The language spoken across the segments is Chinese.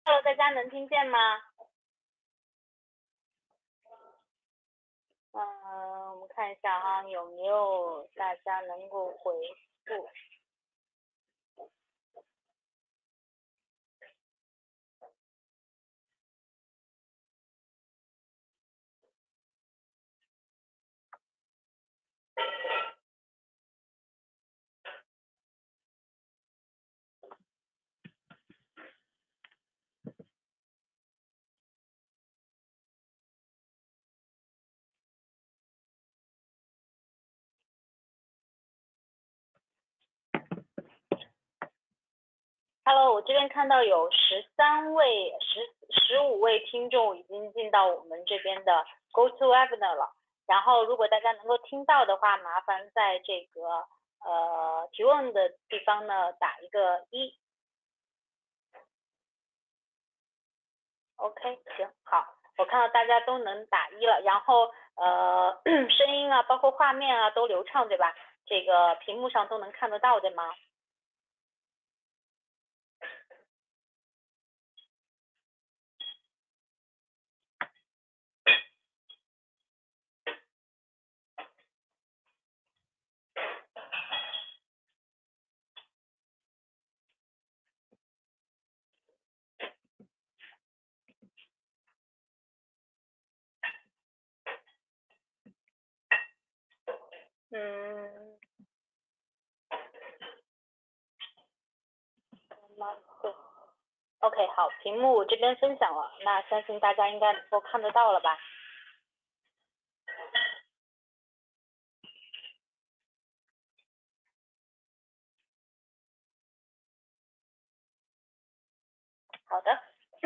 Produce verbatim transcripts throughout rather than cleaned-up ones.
Hello，大家能听见吗？嗯，我们看一下哈，有没有大家能够回复？Hello，我这边看到有十三位、十十五位听众已经进到我们这边的 GoToWebinar 了。然后，如果大家能够听到的话，麻烦在这个呃提问的地方呢打一个一。OK，行，好，我看到大家都能打一了，然后呃声音啊，包括画面啊都流畅，对吧？这个屏幕上都能看得到，对吗？嗯，OK， 好，屏幕这边分享了，那相信大家应该能够看得到了吧？好的。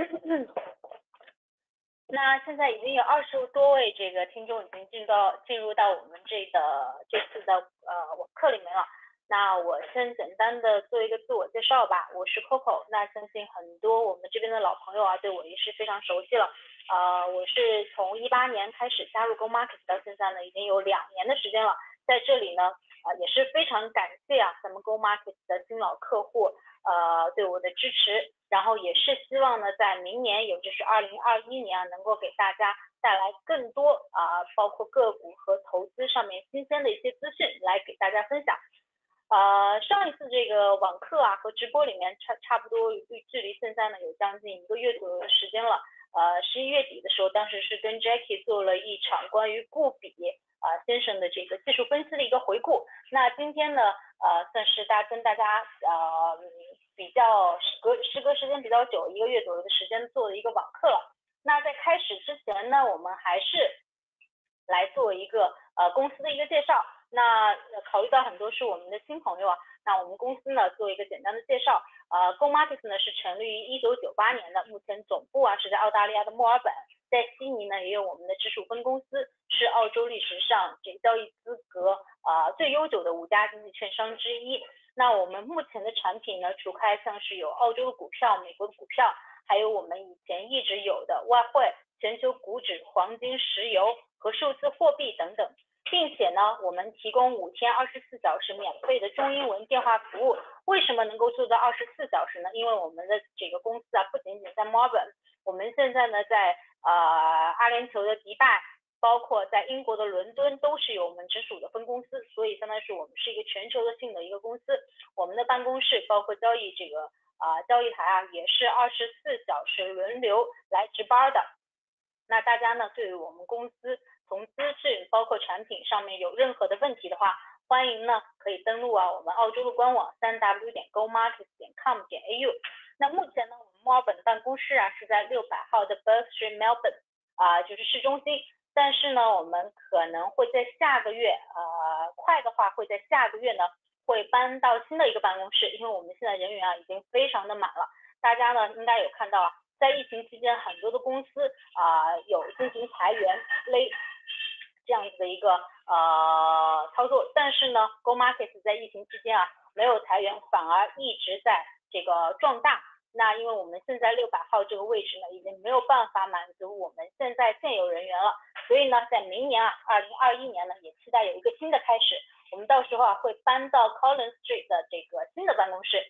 那现在已经有二十多位这个听众已经进到进入到我们这个这次的呃网课里面了。那我先简单的做一个自我介绍吧，我是 Coco。那相信很多我们这边的老朋友啊，对我也是非常熟悉了。呃，我是从一八年开始加入 Go Market 到现在呢，已经有两年的时间了。在这里呢，呃，也是非常感谢啊咱们 Go Market 的新老客户呃对我的支持。然后也是希望呢，在明年，也就是二零二一年啊，能够给大家带来更多啊、呃，包括个股和投资上面新鲜的一些资讯来给大家分享。呃，上一次这个网课啊和直播里面差差不多距离现在呢有将近一个月左右的时间了。呃，十一月底的时候，当时是跟 Jackie 做了一场关于顾比啊、呃、先生的这个技术分析的一个回顾。那今天呢，呃，算是大跟大家呃比较隔时隔时间比较久，一个月左右的时间做的一个网课了。那在开始之前呢，我们还是来做一个呃公司的一个介绍。那考虑到很多是我们的新朋友啊，那我们公司呢做一个简单的介绍。呃 ，Go Markets 呢是成立于一九九八年的，目前总部啊是在澳大利亚的墨尔本，在悉尼呢也有我们的直属分公司，是澳洲历史上这个交易资格啊、呃、最悠久的五家经济券商之一。那我们目前的产品呢，除开像是有澳洲的股票、美国的股票，还有我们以前一直有的外汇、全球股指、黄金、石油和数字货币等等。并且呢，我们提供五天二十四小时免费的中英文电话服务。为什么能够做到二十四小时呢？因为我们的这个公司啊，不仅仅在墨尔本，我们现在呢在呃阿联酋的迪拜，包括在英国的伦敦，都是有我们直属的分公司，所以相当于是我们是一个全球的性的一个公司。我们的办公室包括交易这个啊、呃、交易台啊，也是二十四小时轮流来值班的。那大家呢，对于我们公司从资讯包括产品上面有任何的问题的话，欢迎呢可以登录啊我们澳洲的官网 三 w 点 go markets 点 com 点 a u。那目前呢，我们墨尔本的办公室啊是在六百号的 Bourke Street Melbourne 啊、呃，就是市中心。但是呢，我们可能会在下个月，呃，快的话会在下个月呢会搬到新的一个办公室，因为我们现在人员啊已经非常的满了。大家呢应该有看到啊。在疫情期间，很多的公司啊、呃、有进行裁员勒这样子的一个呃操作，但是呢 ，Go Markets 在疫情期间啊没有裁员，反而一直在这个壮大。那因为我们现在六百号这个位置呢，已经没有办法满足我们现在现有人员了，所以呢，在明年啊，二零二一年呢，也期待有一个新的开始。我们到时候啊会搬到 Collins Street 的这个新的办公室。那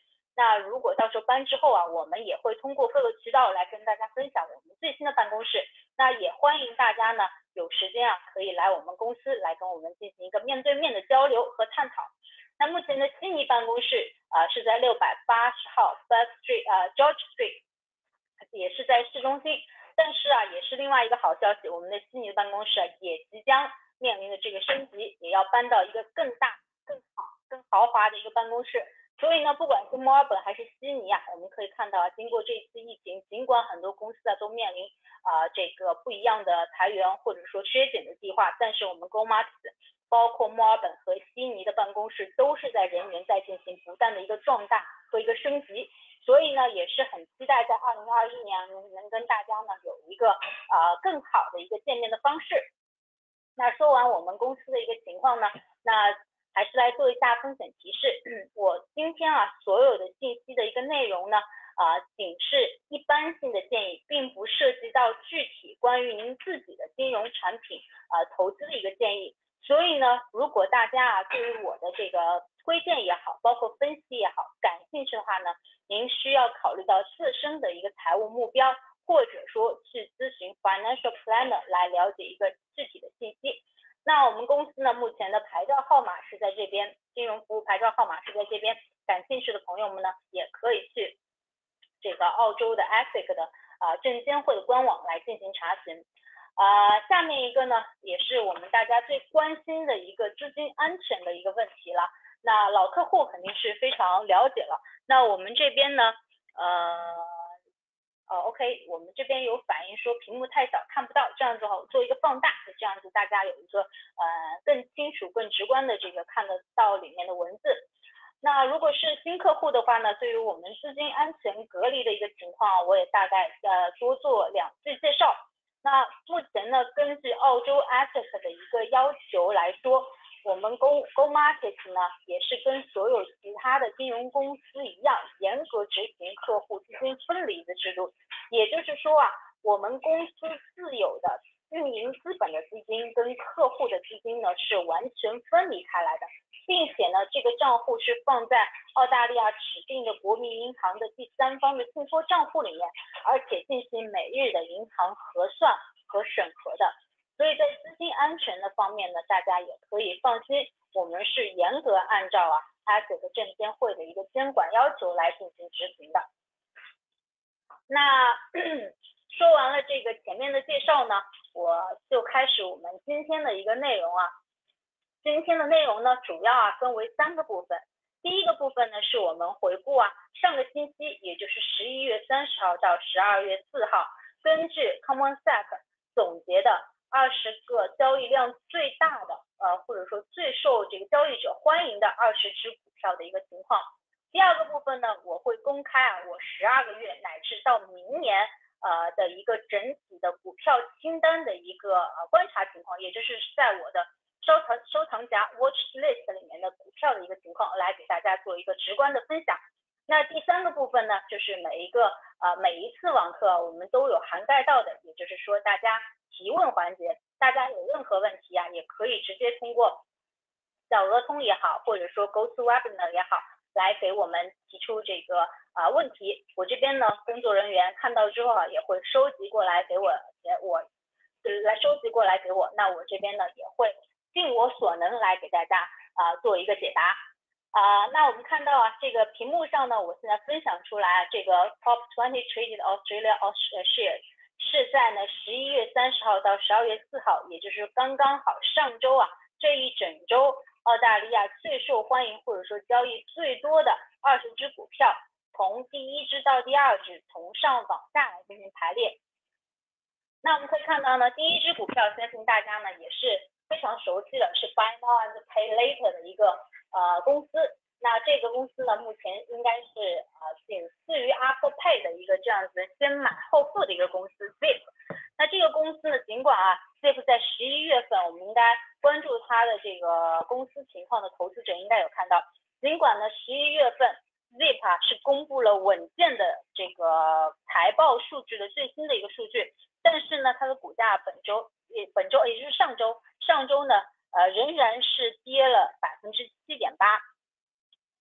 那如果到时候搬之后啊，我们也会通过各个渠道来跟大家分享我们最新的办公室。那也欢迎大家呢有时间啊可以来我们公司来跟我们进行一个面对面的交流和探讨。那目前的悉尼办公室啊、呃、是在六百八十号 Bath Street 呃 George Street， 也是在市中心。但是啊，也是另外一个好消息，我们的悉尼办公室啊也即将面临的这个升级，也要搬到一个更大、更好、更豪华的一个办公室。所以呢，不管是墨尔本还是悉尼啊，我们可以看到啊，经过这一次疫情，尽管很多公司啊都面临啊、呃、这个不一样的裁员或者说削减的计划，但是我们 GoMark 包括墨尔本和悉尼的办公室都是在人员在进行不断的一个壮大和一个升级。所以呢，也是很期待在二零二一年能跟大家呢有一个呃更好的一个见面的方式。那说完我们公司的一个情况呢，那还是来做一下风险提示。嗯、我今天啊所有的信息的一个内容呢，啊、呃、仅是一般性的建议，并不涉及到具体关于您自己的金融产品呃投资的一个建议。所以呢，如果大家啊对于我的这个推荐也好，包括分析也好，感兴趣的话呢，您需要考虑到自身的一个财务目标，或者说去咨询 financial planner 来了解一个具体的信息。那我们公司呢，目前的牌照号码是在这边，金融服务牌照号码是在这边，感兴趣的朋友们呢，也可以去这个澳洲的 A S I C 的啊、呃、证监会的官网来进行查询。啊、呃，下面一个呢，也是我们大家最关心的一个资金安全的一个问题了。那老客户肯定是非常了解了。那我们这边呢，呃，呃 ，OK， 我们这边有反映说屏幕太小看不到，这样子好做一个放大，这样子大家有一个呃更清楚、更直观的这个看得到里面的文字。那如果是新客户的话呢，对于我们资金安全隔离的一个情况，我也大概呃多做两句介绍。那目前呢，根据澳洲 A S I C 的一个要求来说，我们 Go Go Market 呢，也是跟所有其他的金融公司一样，严格执行客户资金分离的制度。也就是说啊，我们公司自有的运营资本的资金跟客户的资金呢是完全分离开来的，并且呢，这个账户是放在澳大利亚指定的国民银行的第三方的信托账户里面，而且进行每日的银行核算和审核的。所以在资金安全的方面呢，大家也可以放心，我们是严格按照啊 A S I C 证监会的一个监管要求来进行执行的。那说完了这个前面的介绍呢，我就开始我们今天的一个内容啊。今天的内容呢，主要啊分为三个部分。第一个部分呢，是我们回顾啊上个星期，也就是十一月三十号到十二月四号，根据 CommonSec 总结的二十个交易量最大的呃或者说最受这个交易者欢迎的二十只股票的一个情况。第二个部分呢，我会公开啊我十二个月乃至到明年呃的一个整体的股票清单的一个呃观察情况，也就是在我的收藏收藏夹 watch list 里面的股票的一个情况，来给大家做一个直观的分享。那第三个部分呢，就是每一个呃每一次网课我们都有涵盖到的，也就是说大家提问环节，大家有任何问题啊，也可以直接通过小额通也好，或者说 Go to Webinar 也好，来给我们提出这个啊、呃、问题。我这边呢，工作人员看到之后啊，也会收集过来给我，我来收集过来给我。那我这边呢，也会尽我所能来给大家啊、呃、做一个解答。啊、呃，那我们看到啊，这个屏幕上呢，我现在分享出来这个 Top twenty Traded Australia Shares 是在呢十一月三十号到十二月四号，也就是刚刚好上周啊这一整周，澳大利亚最受欢迎或者说交易最多的二十只股票，从第一只到第二只，从上往下来进行排列。那我们可以看到呢，第一只股票相信大家呢也是非常熟悉的，是 Buy Now and Pay Later 的一个呃公司。那这个公司呢，目前应该是呃仅次于 Afterpay 的一个这样子先买后付的一个公司 Zip。那这个公司呢，尽管啊 Zip 在十一月份，我们应该关注它的这个公司情况的投资者应该有看到，尽管呢十一月份 Zip 啊是公布了稳健的这个财报数据的最新的一个数据，但是呢它的股价本周也本周也就是上周上周呢呃仍然是跌了百分之七点八。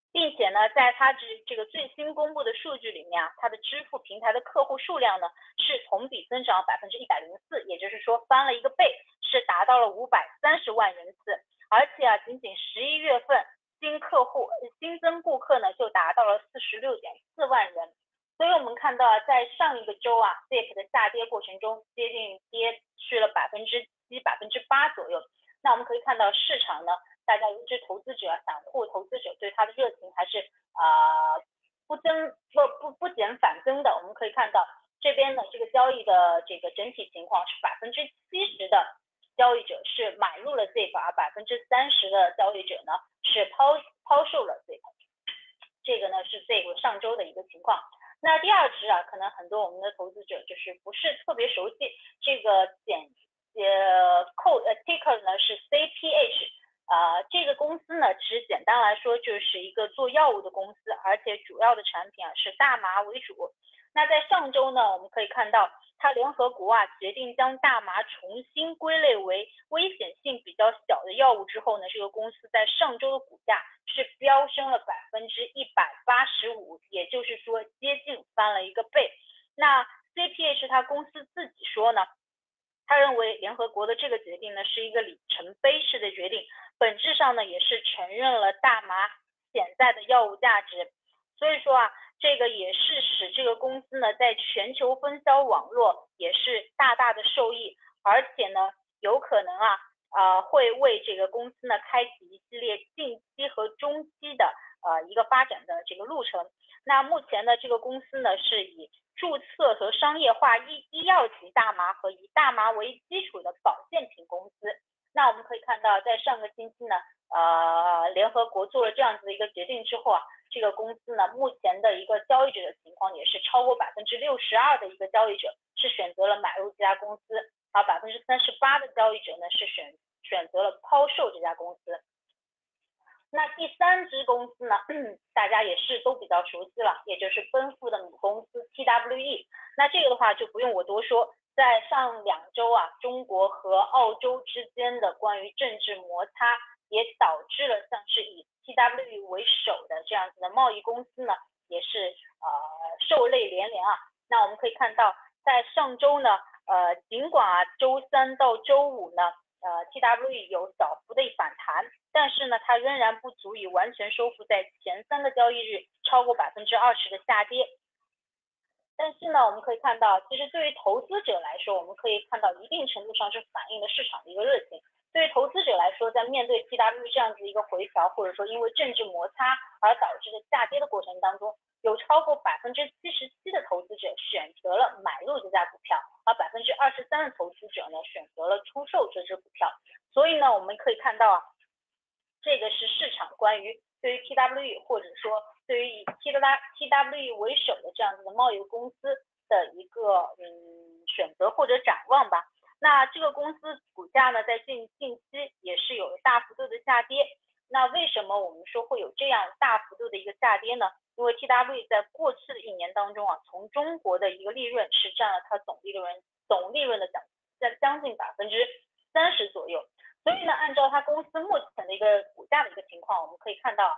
并且呢，在它这这个最新公布的数据里面啊，它的支付平台的客户数量呢是同比增长百分之一百零四，也就是说翻了一个倍，是达到了五百三十万人次。而且啊，仅仅十一月份新客户新增顾客呢就达到了四十六点四万人。所以我们看到啊，在上一个周啊 ，Z I P 的下跌过程中，接近跌去了百分之七、百分之八左右。那我们可以看到市场呢，大家尤其是投资者、散户投资者对它的热情还是啊、呃、不增不不不减反增的。我们可以看到这边呢，这个交易的这个整体情况是百分之七十的交易者是买入了 Z I P， 而百分之三十的交易者呢是抛抛售了 Z I P。这个呢是 Z I P 上周的一个情况。那第二只啊，可能很多我们的投资者就是不是特别熟悉这个简呃 code 呃 ticker 呢是 C P H， 呃这个公司呢其实简单来说就是一个做药物的公司，而且主要的产品啊是大麻为主。那在上周呢，我们可以看到它联合国啊决定将大麻重新归类为危险性比较小的药物之后呢，这个公司在上周的股价是飙升了百分之一百八十五，也就是说接近翻了一个倍。那 C P H 它公司自己说呢，他认为联合国的这个决定呢是一个里程碑式的决定，本质上呢也是承认了大麻潜在的药物价值。所以说啊，这个也是使这个公司呢在全球分销网络也是大大的受益，而且呢有可能啊呃会为这个公司呢开启一系列近期和中期的呃一个发展的这个路程。那目前呢这个公司呢是以注册和商业化医医药级大麻和以大麻为基础的保健品公司。那我们可以看到，在上个星期呢，呃，联合国做了这样子的一个决定之后啊，这个公司呢，目前的一个交易者的情况也是超过百分之六十二的一个交易者是选择了买入这家公司，而百分之三十八的交易者呢是选选择了抛售这家公司。那第三支公司呢，大家也是都比较熟悉了，也就是奔赴的母公司 T W E。那这个的话就不用我多说，在上两周啊，中国和澳洲之间的关于政治摩擦，也导致了像是以 T W E 为首的这样子的贸易公司呢，也是呃受累连连啊。那我们可以看到，在上周呢，呃，尽管啊周三到周五呢，呃 T W E 有小幅的反弹，但是呢，它仍然不足以完全收复在前三个交易日超过百分之二十的下跌。但是呢，我们可以看到，其实对于投资者来说，我们可以看到一定程度上是反映了市场的一个热情。对于投资者来说，在面对 T W E 这样子一个回调，或者说因为政治摩擦而导致的下跌的过程当中，有超过百分之七十七的投资者选择了买入这家股票，而百分之二十三的投资者呢选择了出售这只股票。所以呢，我们可以看到啊，这个是市场关于对于 T W E 或者说对于以 T W E 为首的这样子的贸易公司的一个嗯选择或者展望吧。那这个公司股价呢，在近近期也是有大幅度的下跌。那为什么我们说会有这样大幅度的一个下跌呢？因为 T W E 在过去的一年当中啊，从中国的一个利润是占了它总利润总利润的将在将近百分之三十左右。所以呢，按照它公司目前的一个股价的一个情况，我们可以看到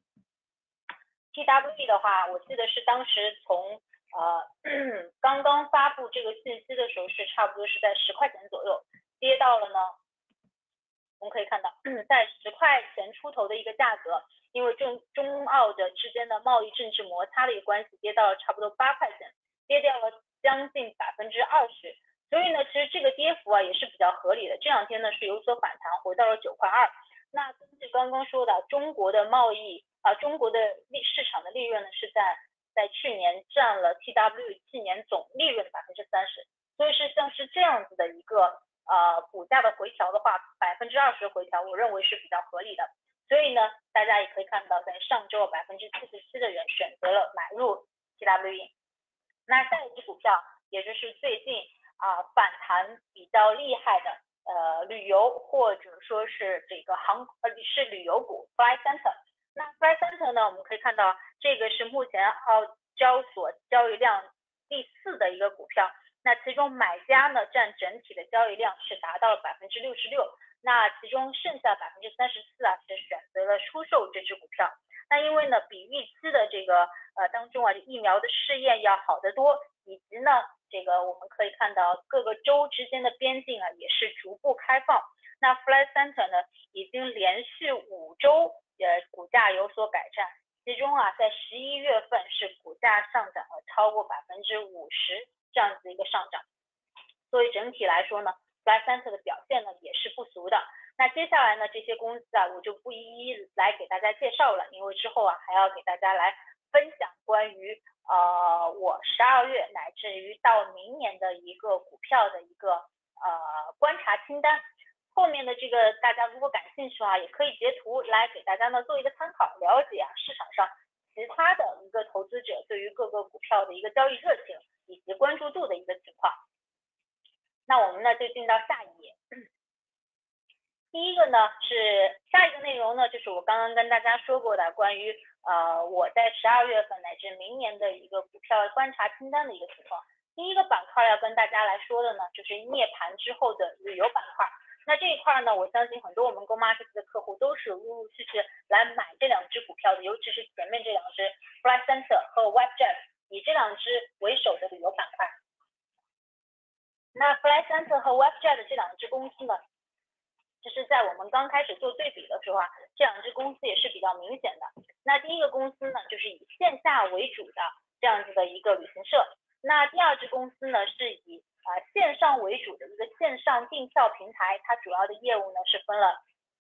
T W E 的话，我记得是当时从呃刚刚发布这个信息的时候是差不多是在十块钱左右，跌到了呢，我们可以看到在十块钱出头的一个价格，因为中中澳的之间的贸易政治摩擦的一个关系，跌到了差不多八块钱，跌掉了将近百分之二十。所以呢，其实这个跌幅啊也是比较合理的。这两天呢是有所反弹，回到了九块二。那根据刚刚说的，中国的贸易啊、呃，中国的利市场的利润呢是在在去年占了 T W E 去年总利润的百分之三十。所以是像是这样子的一个呃股价的回调的话，百分之二十回调，我认为是比较合理的。所以呢，大家也可以看到，在上周百分之七十七的人选择了买入 T W E。那下一只股票，也就是最近啊、呃、反弹比较厉害的呃旅游或者说是这个航呃是旅游股 Fly Center。那 Fly Center 呢，我们可以看到这个是目前澳交所交易量第四的一个股票。那其中买家呢占整体的交易量是达到了百分之六十六，那其中剩下百分之三十四啊是选择了出售这只股票。 那因为呢，比预期的这个呃当中啊，疫苗的试验要好得多，以及呢，这个我们可以看到各个州之间的边境啊也是逐步开放。那 Flight Centre 呢，已经连续五周呃股价有所改善，其中啊，在十一月份是股价上涨了超过百分之五十这样子一个上涨。所以整体来说呢 ，Flight Centre 的表现呢也是不俗的。那接下来呢，这些公司啊，我就不一一来给大家介绍了，因为之后啊还要给大家来分享关于呃我十二月乃至于到明年的一个股票的一个呃观察清单。后面的这个大家如果感兴趣啊，也可以截图来给大家呢做一个参考，了解啊市场上其他的一个投资者对于各个股票的一个交易热情以及关注度的一个情况。那我们呢就进到下一页。第一个呢是下一个内容呢，就是我刚刚跟大家说过的关于呃我在十二月份乃至明年的一个股票观察清单的一个情况。第一个板块要跟大家来说的呢，就是涅槃之后的旅游板块。那这一块呢，我相信很多我们 Go Market 的客户都是陆陆续续来买这两只股票的，尤其是前面这两只 Flight Centre 和 Webjet， 以这两只为首的旅游板块。那 Flight Centre 和 Webjet 这两只公司呢，就是在我们刚开始做对比的时候啊，这两只公司也是比较明显的。那第一个公司呢，就是以线下为主的这样子的一个旅行社。那第二支公司呢，是以呃线上为主的一个线上订票平台，它主要的业务呢是分了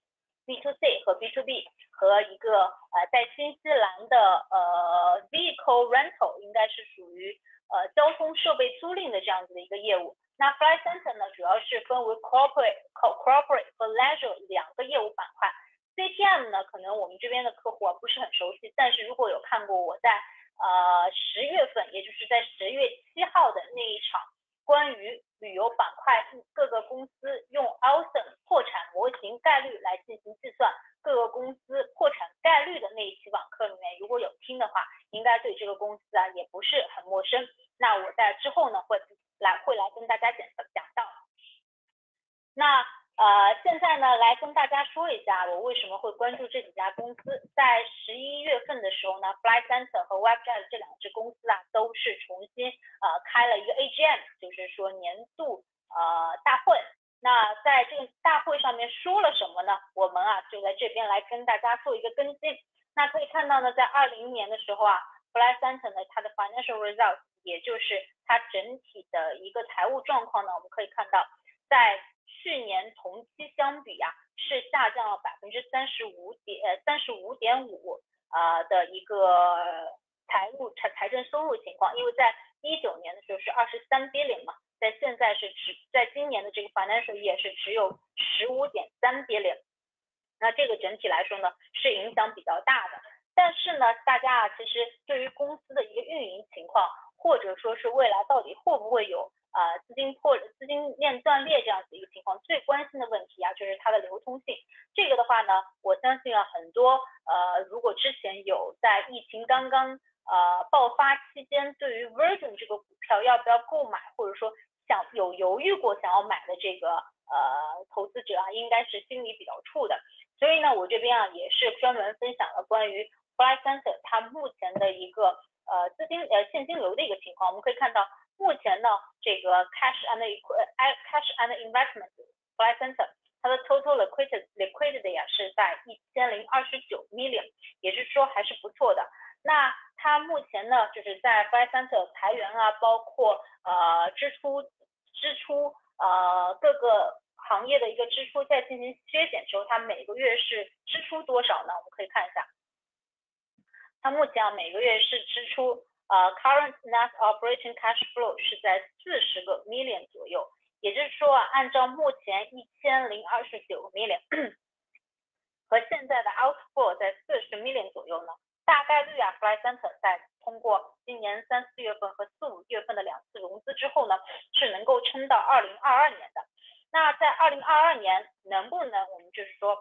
B to C 和 B to B， 和一个呃在新西兰的呃 vehicle rental， 应该是属于呃交通设备租赁的这样子的一个业务。那 Flight Centre 呢，主要是分为 corporate corporate 和 leisure 两个业务板块。C T M 呢，可能我们这边的客户啊不是很熟悉，但是如果有看过我在呃十月份，也就是在十月七号的那一场关于旅游板块各个公司用 Alstom 破产模型概率来进行计算各个公司破产概率的那一期网课里面，如果有听的话，应该对这个公司啊也不是很陌生。那我在之后呢会来会来跟大家讲讲到。那呃，现在呢，来跟大家说一下我为什么会关注这几家公司。在十一月份的时候呢 ，Flight Centre 和 Webjet 这两只公司啊，都是重新呃开了一个 A G M， 就是说年度呃大会。那在这个大会上面说了什么呢？我们啊就在这边来跟大家做一个跟进。那可以看到呢，在二零年的时候啊 ，Flight Centre 呢，它的 financial results， 也就是它整体的一个财务状况呢，我们可以看到在去年同期相比啊，是下降了百分之三十五点呃三十五点五呃的一个财务财财政收入情况，因为在一九年的时候是二十三 billion 嘛，在现在是只在今年的这个 financial year 是只有十五点三 billion， 那这个整体来说呢是影响比较大的。但是呢，大家啊其实对于公司的一个运营情况，或者说是未来到底会不会有呃资金破资金链断裂这样子一个情况，最关心的问题啊就是它的流通性。这个的话呢，我相信啊很多呃如果之前有在疫情刚刚呃爆发期间对于 Virgin 这个股票要不要购买，或者说想有犹豫过想要买的这个呃投资者啊，应该是心里比较怵的。所以呢，我这边啊也是专门分享了关于 Flight Centre 它目前的一个呃资金呃现金流的一个情况。我们可以看到目前呢这个 cash and cash and investment Flight Centre 它的 total liquidity liquidity 啊是在一千零二十九 million， 也就是说还是不错的。那它目前呢就是在 Flight Centre 裁员啊，包括呃支出支出呃各个行业的一个支出在进行削减之后，它每个月是支出多少呢？我们可以看一下，它目前啊每个月是支出呃 current net operating cash flow 是在四十个 million 左右，也就是说啊，按照目前一千零二十九 million 和现在的 outflow 在四十 million 左右呢，大概率啊 Flight Centre 在通过今年三四月份和四五月份的两次融资之后呢，是能够撑到二零二二年的。那在二零二二年能不能我们就是说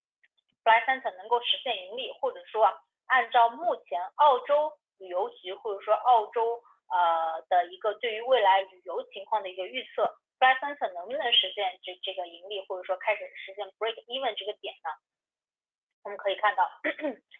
Flight Centre 能够实现盈利，或者说按照目前澳洲旅游局或者说澳洲呃的一个对于未来旅游情况的一个预测， Flight Centre 能不能实现这这个盈利，或者说开始实现 break even 这个点呢？我们可以看到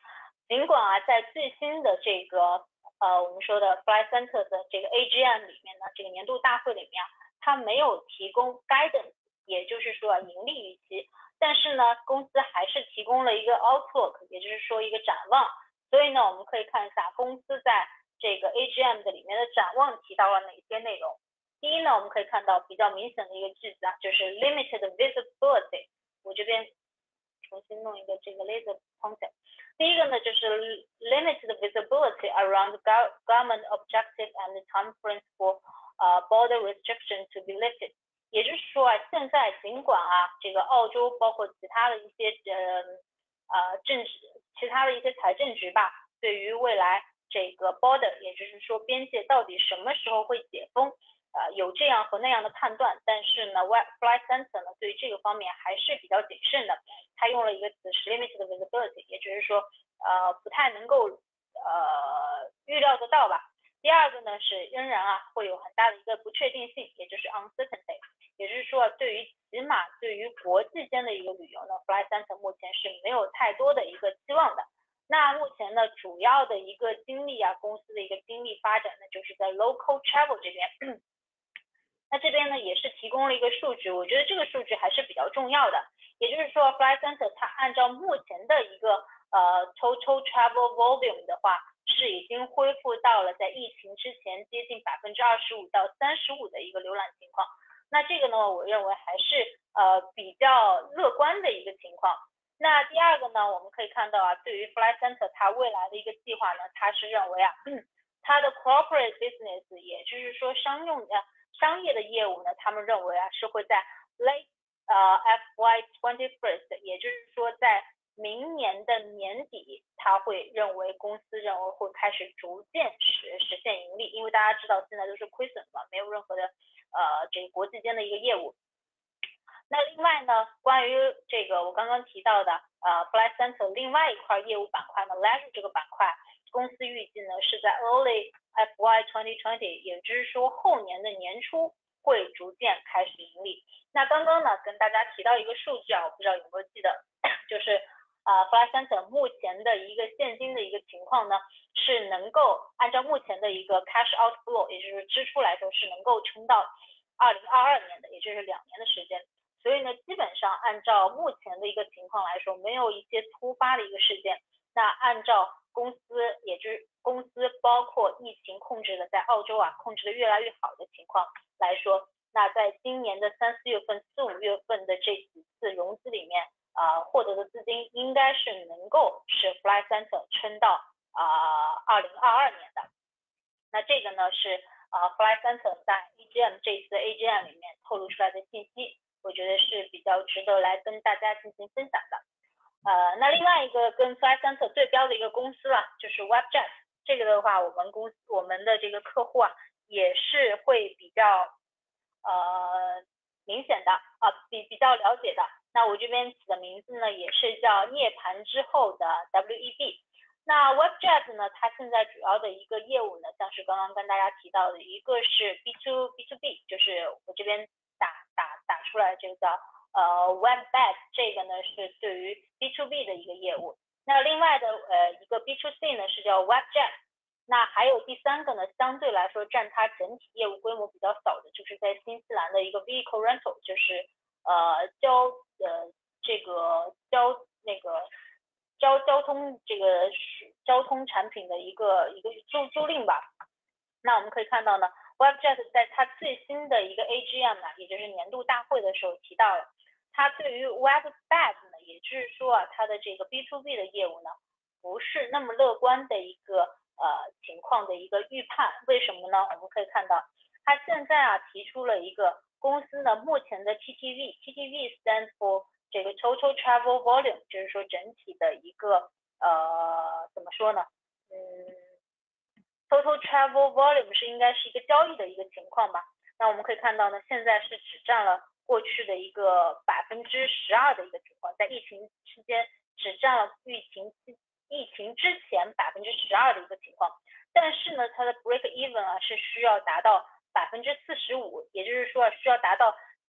尽管啊，在最新的这个呃我们说的 Flight Centre 的这个 A G M 里面呢，这个年度大会里面啊，它没有提供 guidance， 也就是说盈利预期，但是呢，公司还是提供了一个 outlook， 也就是说一个展望。所以呢，我们可以看一下公司在这个 A G M 的里面的展望提到了哪些内容。第一呢，我们可以看到比较明显的一个句子啊，就是 limited visibility。我这边重新弄一个这个 laser concept。第一个呢，就是 limited visibility around government objective and time frames for uh, border restriction to be lifted。也就是说啊，现在尽管啊，这个澳洲包括其他的一些呃呃政治、其他的一些财政局吧，对于未来这个 border， 也就是说边界到底什么时候会解封，呃有这样和那样的判断，但是呢 Flight Centre 呢对于这个方面还是比较谨慎的，他用了一个词是 limited visibility， 也就是说呃不太能够呃预料得到吧。第二个呢是仍然啊会有很大的一个不确定性，也就是 uncertainty， 也就是说对于起码对于国际间的一个旅游呢 Flight Centre 目前是没有太多的一个期望的。那目前呢主要的一个精力啊公司的一个精力发展呢就是在 local travel 这边。那这边呢也是提供了一个数据，我觉得这个数据还是比较重要的，也就是说 Flight Centre 它按照目前的一个呃 total travel volume 的话，是已经恢复到了在疫情之前接近百分之二十五到三十五的一个浏览情况。那这个呢，我认为还是呃比较乐观的一个情况。那第二个呢，我们可以看到啊，对于 Flight Centre 它未来的一个计划呢，它是认为啊，嗯、它的 corporate business， 也就是说商用的商业的业务呢，他们认为啊是会在 late 呃 F Y twenty-first， 也就是说在明年的年底，他会认为公司认为会开始逐渐实实现盈利，因为大家知道现在都是亏损嘛，没有任何的呃这个国际间的一个业务。那另外呢，关于这个我刚刚提到的呃 Flight Centre 另外一块业务板块呢 leisure 这个板块，公司预计呢是在 early F Y twenty twenty， 也就是说后年的年初会逐渐开始盈利。那刚刚呢跟大家提到一个数据啊，我不知道有没有记得，就是呃 Flight Centre 目前的一个现金的一个情况呢，是能够按照目前的一个 cash outflow， 也就是支出来说是能够撑到二零二二年的，也就是两年的时间。所以呢，基本上按照目前的一个情况来说，没有一些突发的一个事件。那按照公司，也就是公司包括疫情控制的在澳洲啊控制的越来越好的情况来说，那在今年的三四月份、四五月份的这几次融资里面，啊、呃、获得的资金应该是能够使 Flight Centre 撑到啊二零二二年的。那这个呢是啊、呃、Flight Centre 在 A G M 这次 A G M 里面透露出来的信息。我觉得是比较值得来跟大家进行分享的。呃，那另外一个跟 Flight Centre 对标的一个公司啊，就是 Webjet。这个的话，我们公司我们的这个客户啊，也是会比较呃明显的啊，比比较了解的。那我这边起的名字呢，也是叫涅槃之后的 W E B。那 Webjet 呢，它现在主要的一个业务呢，像是刚刚跟大家提到的，一个是 B to B to B， 就是我这边打打打出来这个叫呃 Webjet， 这个呢是对于 B to B 的一个业务。那另外的呃一个 B to C 呢是叫 Webjet。那还有第三个呢，相对来说占它整体业务规模比较小的，就是在新西兰的一个 vehicle rental， 就是呃交呃这个交那个交交通这个交通产品的一个一个租租赁吧。那我们可以看到呢 ，Webjet 在它最新的一个 A G M 呢，也就是年度大会的时候提到了，它对于 Webjet 呢，也就是说啊，它的这个 B to B 的业务呢，不是那么乐观的一个呃情况的一个预判。为什么呢？我们可以看到，它现在啊提出了一个公司呢目前的 T T V，T T V stands for 这个 Total Travel Volume， 就是说整体的一个呃怎么说呢？嗯。Total Travel Volume 是应该是一个交易的一个情况吧。那我们可以看到呢，现在是只占了过去的一个百分之十二的一个情况，在疫情期间只占了疫情疫情之前百分之十二的一个情况。但是呢，它的 break even 啊是需要达到百分之四十五，也就是说需要达到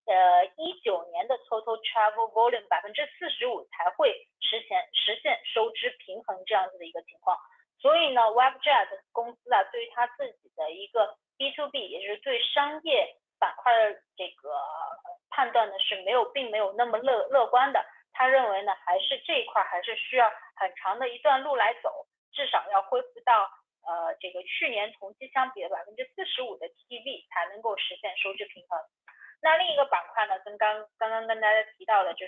呃一九年的 total travel volume 百分之四十五才会实现实现收支平衡这样子的一个情况。所以呢 ，Webjet 公司啊，对于它自己的一个 B to B， 也就是对商业板块的这个判断呢是没有，并没有那么乐乐观的。他认为呢，还是这一块还是需要很长的一段路来走，至少要恢复到呃这个去年同期相比的百分之四十五的 T T V 才能够实现收支平衡。那另一个板块呢，跟刚刚刚跟大家提到的就是，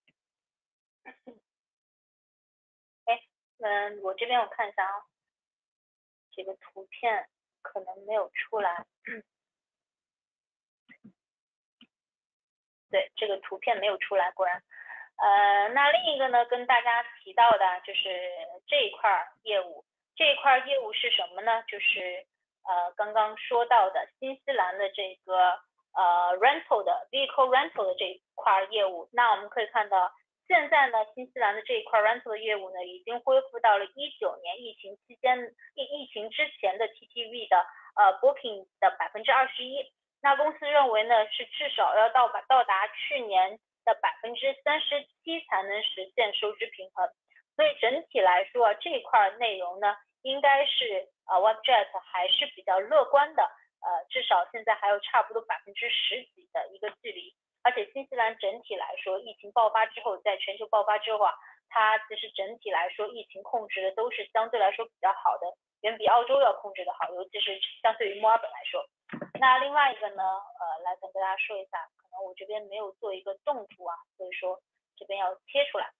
哎，嗯，我这边我看一下啊，这个图片可能没有出来。对，这个图片没有出来，果然。呃，那另一个呢，跟大家提到的就是这一块业务，这一块业务是什么呢？就是呃刚刚说到的新西兰的这个呃 rental 的 vehicle rental 的这一块业务。那我们可以看到，现在呢，新西兰的这一块 rental 的业务呢，已经恢复到了一九年疫情期间疫疫情之前的 T T V 的呃 booking 的百分之二十一。那公司认为呢，是至少要到到达去年的百分之三十七才能实现收支平衡。所以整体来说，这一块内容呢，应该是呃 Webjet 还是比较乐观的，呃，至少现在还有差不多百分之十几的一个距离。而且新西兰整体来说，疫情爆发之后，在全球爆发之后啊，它其实整体来说疫情控制的都是相对来说比较好的，远比澳洲要控制的好，尤其是相对于墨尔本来说。那另外一个呢，呃，来跟大家说一下，可能我这边没有做一个动图啊，所以说这边要切出来。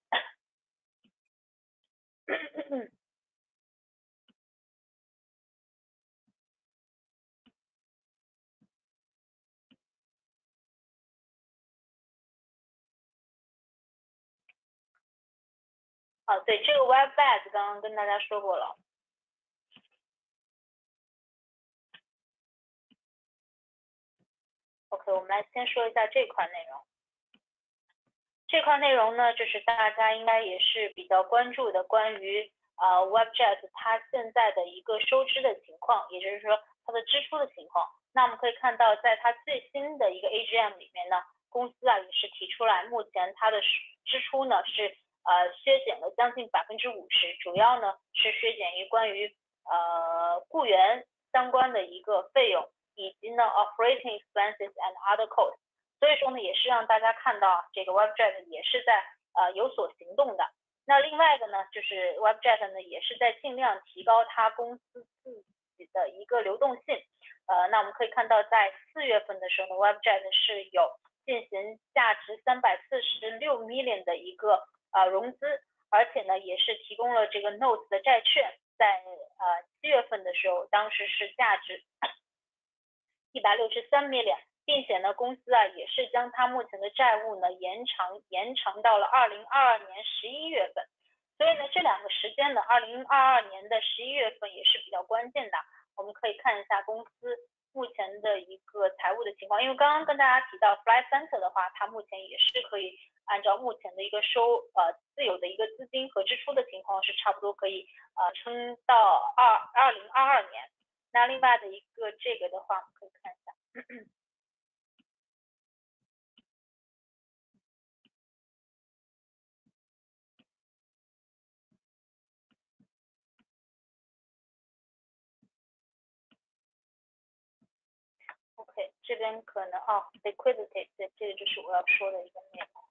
啊，对，这个 Webjet 刚刚跟大家说过了。OK， 我们来先说一下这块内容。这块内容呢，就是大家应该也是比较关注的，关于呃 Webjet 它现在的一个收支的情况，也就是说它的支出的情况。那我们可以看到，在它最新的一个 A G M 里面呢，公司啊也是提出来，目前它的支出呢是呃削减了将近百分之五十，主要呢是削减于关于呃雇员相关的一个费用，以及呢 operating expenses and other costs。所以说呢，也是让大家看到这个 Webjet 也是在呃有所行动的。那另外一个呢，就是 Webjet 呢也是在尽量提高它公司自己的一个流动性。呃，那我们可以看到，在四月份的时候呢 ，Webjet 是有进行价值三百四十六 million 的一个呃融资，而且呢也是提供了这个 Notes 的债券，在呃七月份的时候，当时是价值一百六十三 million。并且呢，公司啊也是将它目前的债务呢延长延长到了二零二二年十一月份，所以呢这两个时间呢，二零二二年的十一月份也是比较关键的。我们可以看一下公司目前的一个财务的情况，因为刚刚跟大家提到 Fly Center 的话，它目前也是可以按照目前的一个收呃自有的一个资金和支出的情况，是差不多可以呃撑到二二零二二年。那另外的一个这个的话，我们可以看一下。OK， 这边可能哦 ，liquidity， 对，这个就是我要说的一个内容。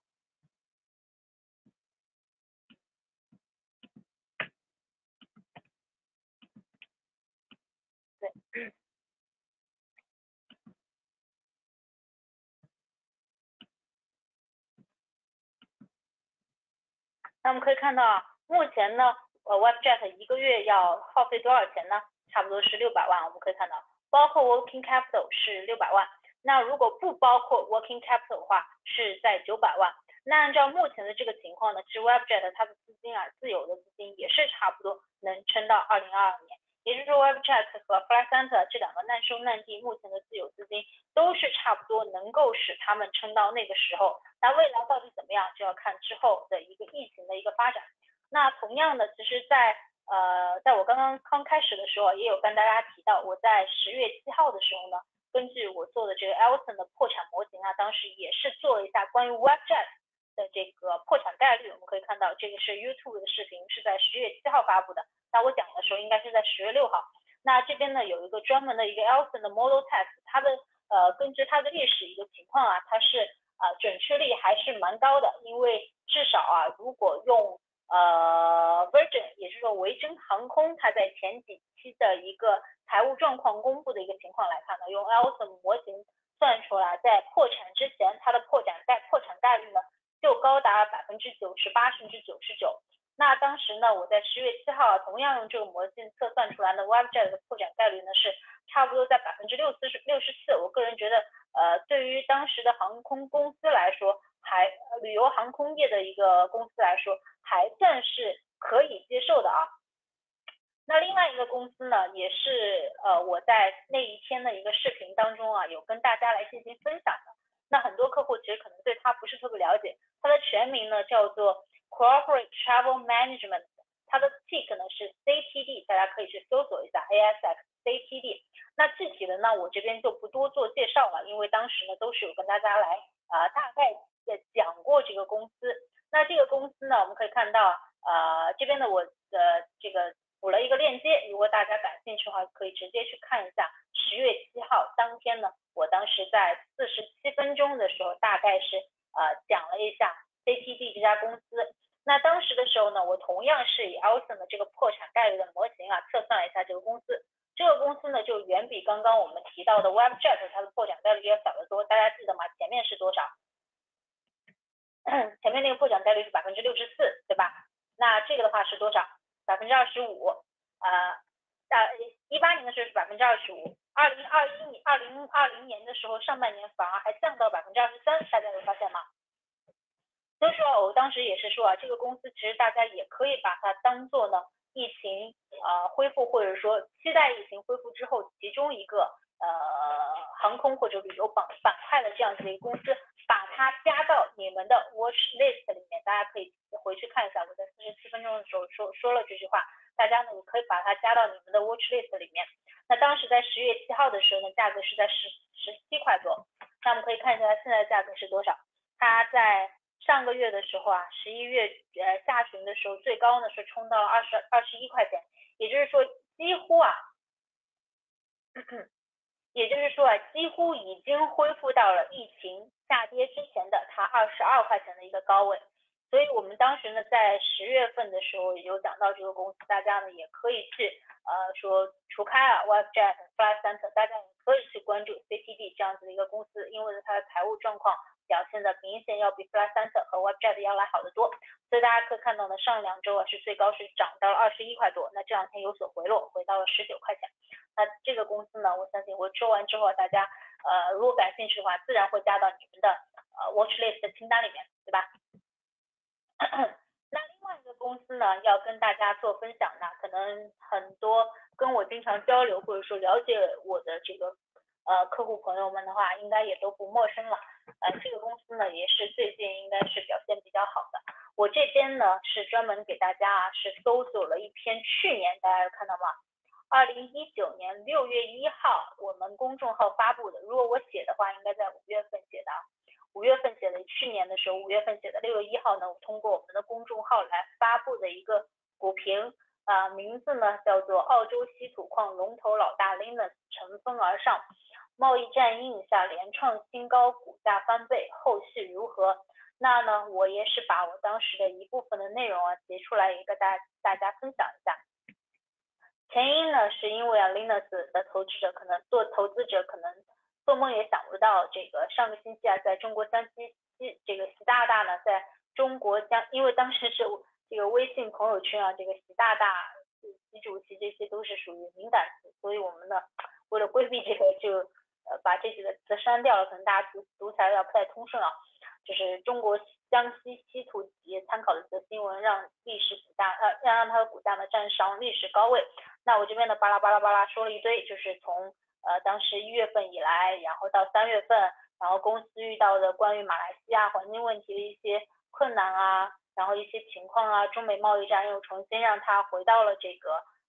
对。那我们可以看到啊，目前呢，呃 ，Webjet 一个月要耗费多少钱呢？差不多是六百万。我们可以看到，包括 working capital 是六百万。那如果不包括 working capital 的话，是在九百万。那按照目前的这个情况呢，其实 Webjet 它的资金啊，自有的资金也是差不多能撑到二零二二年。也就是说 ，Webjet 和 Fly Center 这两个难兄难弟，目前的自有资金都是差不多能够使他们撑到那个时候。那未来到底怎么样，就要看之后的一个疫情的一个发展。那同样的，其实在呃，在我刚刚刚开始的时候，也有跟大家提到，我在十月七号的时候呢， 根据我做的这个 Elson 的破产模型啊，当时也是做了一下关于 WebJet 的这个破产概率。我们可以看到这个是 YouTube 的视频，是在十月七号发布的，那我讲的时候应该是在十月六号。那这边呢有一个专门的一个 Elson 的 Model Test， 它的呃根据它的历史一个情况啊，它是啊、呃、准确率还是蛮高的，因为至少啊如果用呃 Virgin 也就是说维珍航空，它在前几期的一个财务状况公布的一个情况来看呢，用 Elson 模型算出来，在破产之前它的破产概破产概率呢就高达百分之九十八甚至九十九。那当时呢，我在十月七号同样用这个模型测算出来的 WebJet 的破产概率呢是差不多在百分之六十六十四。我个人觉得，呃，对于当时的航空公司来说，还旅游航空业的一个公司来说，还算是可以接受的啊。那另外一个公司呢，也是呃我在那一天的一个视频当中啊，有跟大家来进行分享的。那很多客户其实可能对它不是特别了解，它的全名呢叫做 Corporate Travel Management， 它的 tick 呢是 C T D， 大家可以去搜索一下 A S X C T D。那具体的呢，我这边就不多做介绍了，因为当时呢都是有跟大家来啊、呃、大概的讲过这个公司。那这个公司呢，我们可以看到呃这边的我的这个补了一个链接，如果大家感兴趣的话，可以直接去看一下。十月七号当天呢，我当时在四十七分钟的时候，大概是呃讲了一下 C T D 这家公司。那当时的时候呢，我同样是以 Elson 的这个破产概率的模型啊，测算了一下这个公司。这个公司呢，就远比刚刚我们提到的 WebJet 它的破产概率要小得多。大家记得吗？前面是多少？前面那个破产概率是百分之六十四，对吧？那这个的话是多少？百分之二十五。呃，呃，一八年的时候是百分之二十五，二零二一年、二零二零年的时候上半年反而还降到百分之二十三，大家有发现吗？所以说，我当时也是说啊，这个公司其实大家也可以把它当做呢疫情呃恢复，或者说期待疫情恢复之后其中一个呃航空或者旅游板板块的这样子的一个公司，把它加到你们的 watch list 里面。大家可以回去看一下，我在四十七分钟的时候说说了这句话，大家呢也可以把它加到你们的 watch list 里面。那当时在十月七号的时候呢，价格是在十十七块多。那我们可以看一下它现在的价格是多少？它在上个月的时候啊，十一月呃下旬的时候，最高呢是冲到了二十二十一块钱，也就是说几乎啊，也就是说啊，几乎已经恢复到了疫情下跌之前的它二十二块钱的一个高位。所以我们当时呢，在十月份的时候也有讲到这个公司，大家呢也可以去呃说除开了 WebJet、Flight Centre， 大家也可以去关注 C T D 这样子的一个公司，因为它的财务状况表现的明显要比 Flight Centre 和 WebJet 要来好得多。所以大家可以看到呢，上两周啊是最高是涨到了二十一块多，那这两天有所回落，回到了十九块钱。那这个公司呢，我相信我说完之后，大家呃如果感兴趣的话，自然会加到你们的呃 watch list 的清单里面，对吧？那另外一个公司呢，要跟大家做分享呢，可能很多跟我经常交流或者说了解我的这个呃客户朋友们的话，应该也都不陌生了。呃，这个公司呢，也是最近应该是表现比较好的。我这边呢是专门给大家啊是搜索了一篇去年，大家有看到吗？二零一九年六月一号我们公众号发布的，如果我写的话，应该在五月份写的。五月份写的，去年的时候五月份写的，六月一号呢，我通过我们的公众号来发布的一个股评啊、呃，名字呢叫做澳洲稀土矿龙头老大 Lynas 乘风而上，贸易战阴影下连创新高，股价翻倍，后续如何？那呢，我也是把我当时的一部分的内容啊截出来，也跟大大家分享一下。前因呢，是因为啊 Lynas 的投资者可能做投资者可能做梦也想不到，这个上个星期啊，在中国江西习这个习大大呢，在中国江，因为当时是这个微信朋友圈啊，这个习大大、习主席这些都是属于敏感词，所以我们呢，为了规避这个，就呃把这几个词删掉了，可能大家读读起来要不太通顺啊。就是中国江西稀土企业参考的这个新闻，让历史股价呃让让它的股价呢站上历史高位。那我这边呢巴拉巴拉巴拉说了一堆，就是从呃当时一月份以来，然后到三月份，然后公司遇到的关于马来西亚环境问题的一些困难啊，然后一些情况啊，中美贸易战又重新让它回到了这个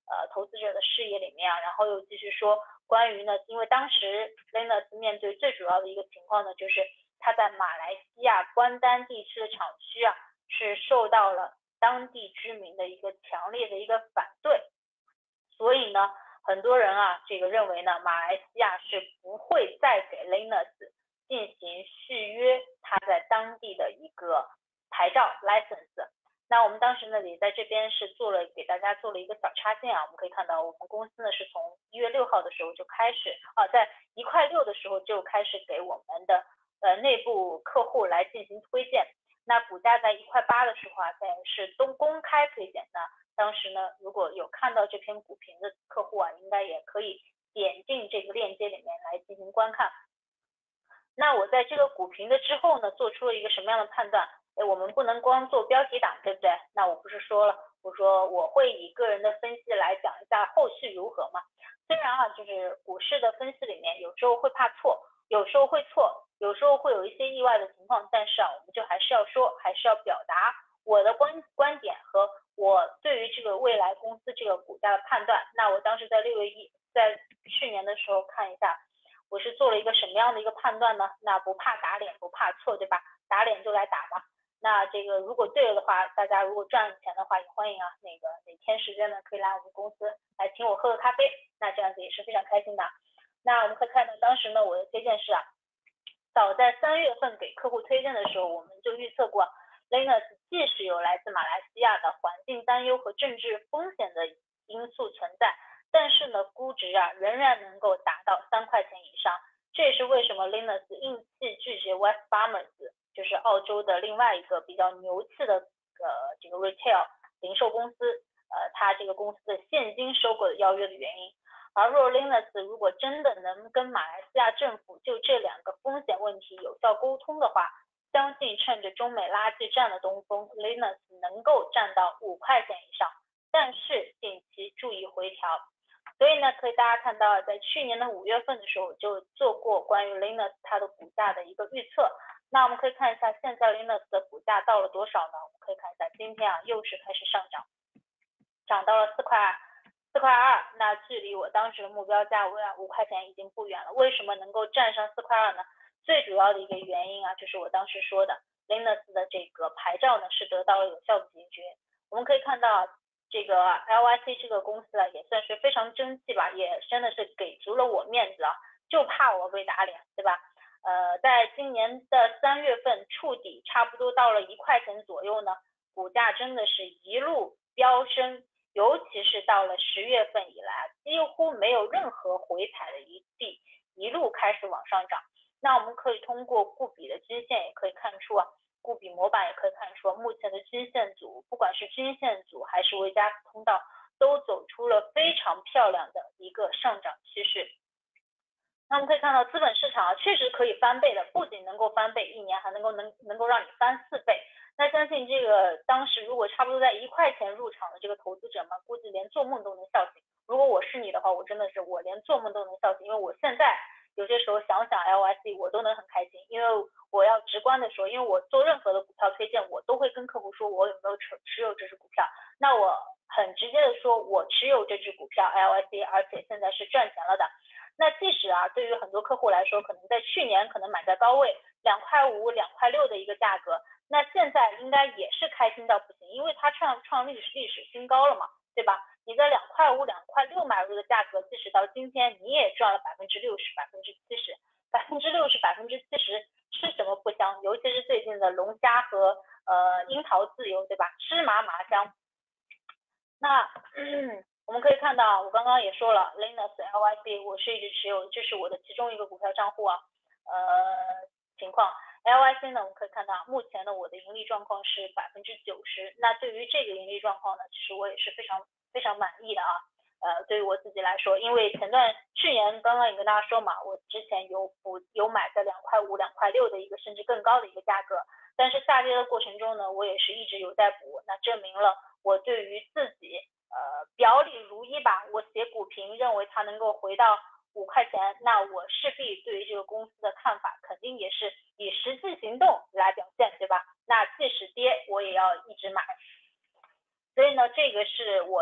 呃投资者的视野里面啊，然后又继续说关于呢，因为当时 Linus 面对最主要的一个情况呢，就是他在马来西亚关丹地区的厂区啊，是受到了当地居民的一个强烈的一个反对，所以呢，很多人啊，这个认为呢，马来西亚是不会再给 Linus 进行续约他在当地的一个牌照 license。那我们当时呢也在这边是做了给大家做了一个小插件啊，我们可以看到我们公司呢是从一月六号的时候就开始啊，在一块六的时候就开始给我们的呃内部客户来进行推荐。那股价在一块八的时候啊，在是都公开推荐的。当时呢，如果有看到这篇股评的客户啊，应该也可以点进这个链接里面来进行观看。那我在这个股评的之后呢，做出了一个什么样的判断？哎，我们不能光做标题党，对不对？那我不是说了，我说我会以个人的分析来讲一下后续如何嘛。虽然啊，就是股市的分析里面有时候会怕错，有时候会错，有时候会有一些意外的情况，但是啊，我们就还是要说，还是要表达我的观观点和我对于这个未来公司这个股价的判断。那我当时在六月一，在去年的时候看一下。我是做了一个什么样的一个判断呢？那不怕打脸，不怕错，对吧？打脸就来打嘛。那这个如果对了的话，大家如果赚钱的话，也欢迎啊。那个哪天时间呢，可以来我们公司来请我喝个咖啡，那这样子也是非常开心的。那我们可以看到，当时呢，我的推荐是啊，早在三月份给客户推荐的时候，我们就预测过 ，Linus 即使有来自马来西亚的环境担忧和政治风险的因素存在。但是呢，估值啊仍然能够达到三块钱以上，这也是为什么 Linus 硬气拒绝 Wesfarmers， 就是澳洲的另外一个比较牛气的呃这个 retail 零售公司，呃，它这个公司的现金收购的邀约的原因。而若 Linus 如果真的能跟马来西亚政府就这两个风险问题有效沟通的话，相信趁着中美垃圾战的东风 ，Linus 能够站到五块钱以上，但是近期注意回调。所以呢，可以大家看到，在去年的五月份的时候就做过关于 Linus 它的股价的一个预测。那我们可以看一下现在 Linus 的股价到了多少呢？我们可以看一下，今天啊又是开始上涨，涨到了四块四块二，那距离我当时的目标价位啊五块钱已经不远了。为什么能够站上四块二呢？最主要的一个原因啊，就是我当时说的 Linus 的这个牌照呢是得到了有效的解决。我们可以看到。这个 L Y C 这个公司啊，也算是非常争气吧，也真的是给足了我面子啊，就怕我被打脸，对吧？呃，在今年的三月份触底，差不多到了一块钱左右呢，股价真的是一路飙升，尤其是到了十月份以来，几乎没有任何回踩的余地，一路开始往上涨。那我们可以通过固比的均线也可以看出啊。固比模板也可以看出，目前的均线组，不管是均线组还是维加斯通道，都走出了非常漂亮的一个上涨趋势。那我们可以看到，资本市场啊，确实可以翻倍的，不仅能够翻倍，一年还能够能能够让你翻四倍。那相信这个当时如果差不多在一块钱入场的这个投资者们，估计连做梦都能笑醒。如果我是你的话，我真的是我连做梦都能笑醒，因为我现在。有些时候想想 L Y C 我都能很开心，因为我要直观的说，因为我做任何的股票推荐，我都会跟客户说我有没有持持有这只股票。那我很直接的说，我持有这只股票 L Y C， 而且现在是赚钱了的。那即使啊，对于很多客户来说，可能在去年可能买在高位两块五、两块六的一个价格，那现在应该也是开心到不行，因为它创创历史历史新高了嘛，对吧？你在两块五、两块六买入的价格，即使到今天你也赚了百分之六十、百分之七十、百分之六十、百分之七十，吃什么不香？尤其是最近的龙虾和呃樱桃自由，对吧？芝麻麻香。那嗯，我们可以看到，我刚刚也说了 ，Linus L Y C 我是一直持有，这是我的其中一个股票账户啊。呃，情况 L Y C 呢，我们可以看到，目前呢我的盈利状况是百分之九十。那对于这个盈利状况呢，其实我也是非常。非常满意的啊，呃，对于我自己来说，因为前段去年刚刚也跟大家说嘛，我之前有补有买在两块五、两块六的一个甚至更高的一个价格，但是下跌的过程中呢，我也是一直有在补，那证明了我对于自己呃表里如一吧，我写股评认为它能够回到五块钱，那我势必对于这个公司的看法肯定也是以实际行动来表现，对吧？那即使跌，我也要一直买。所以呢，这个是我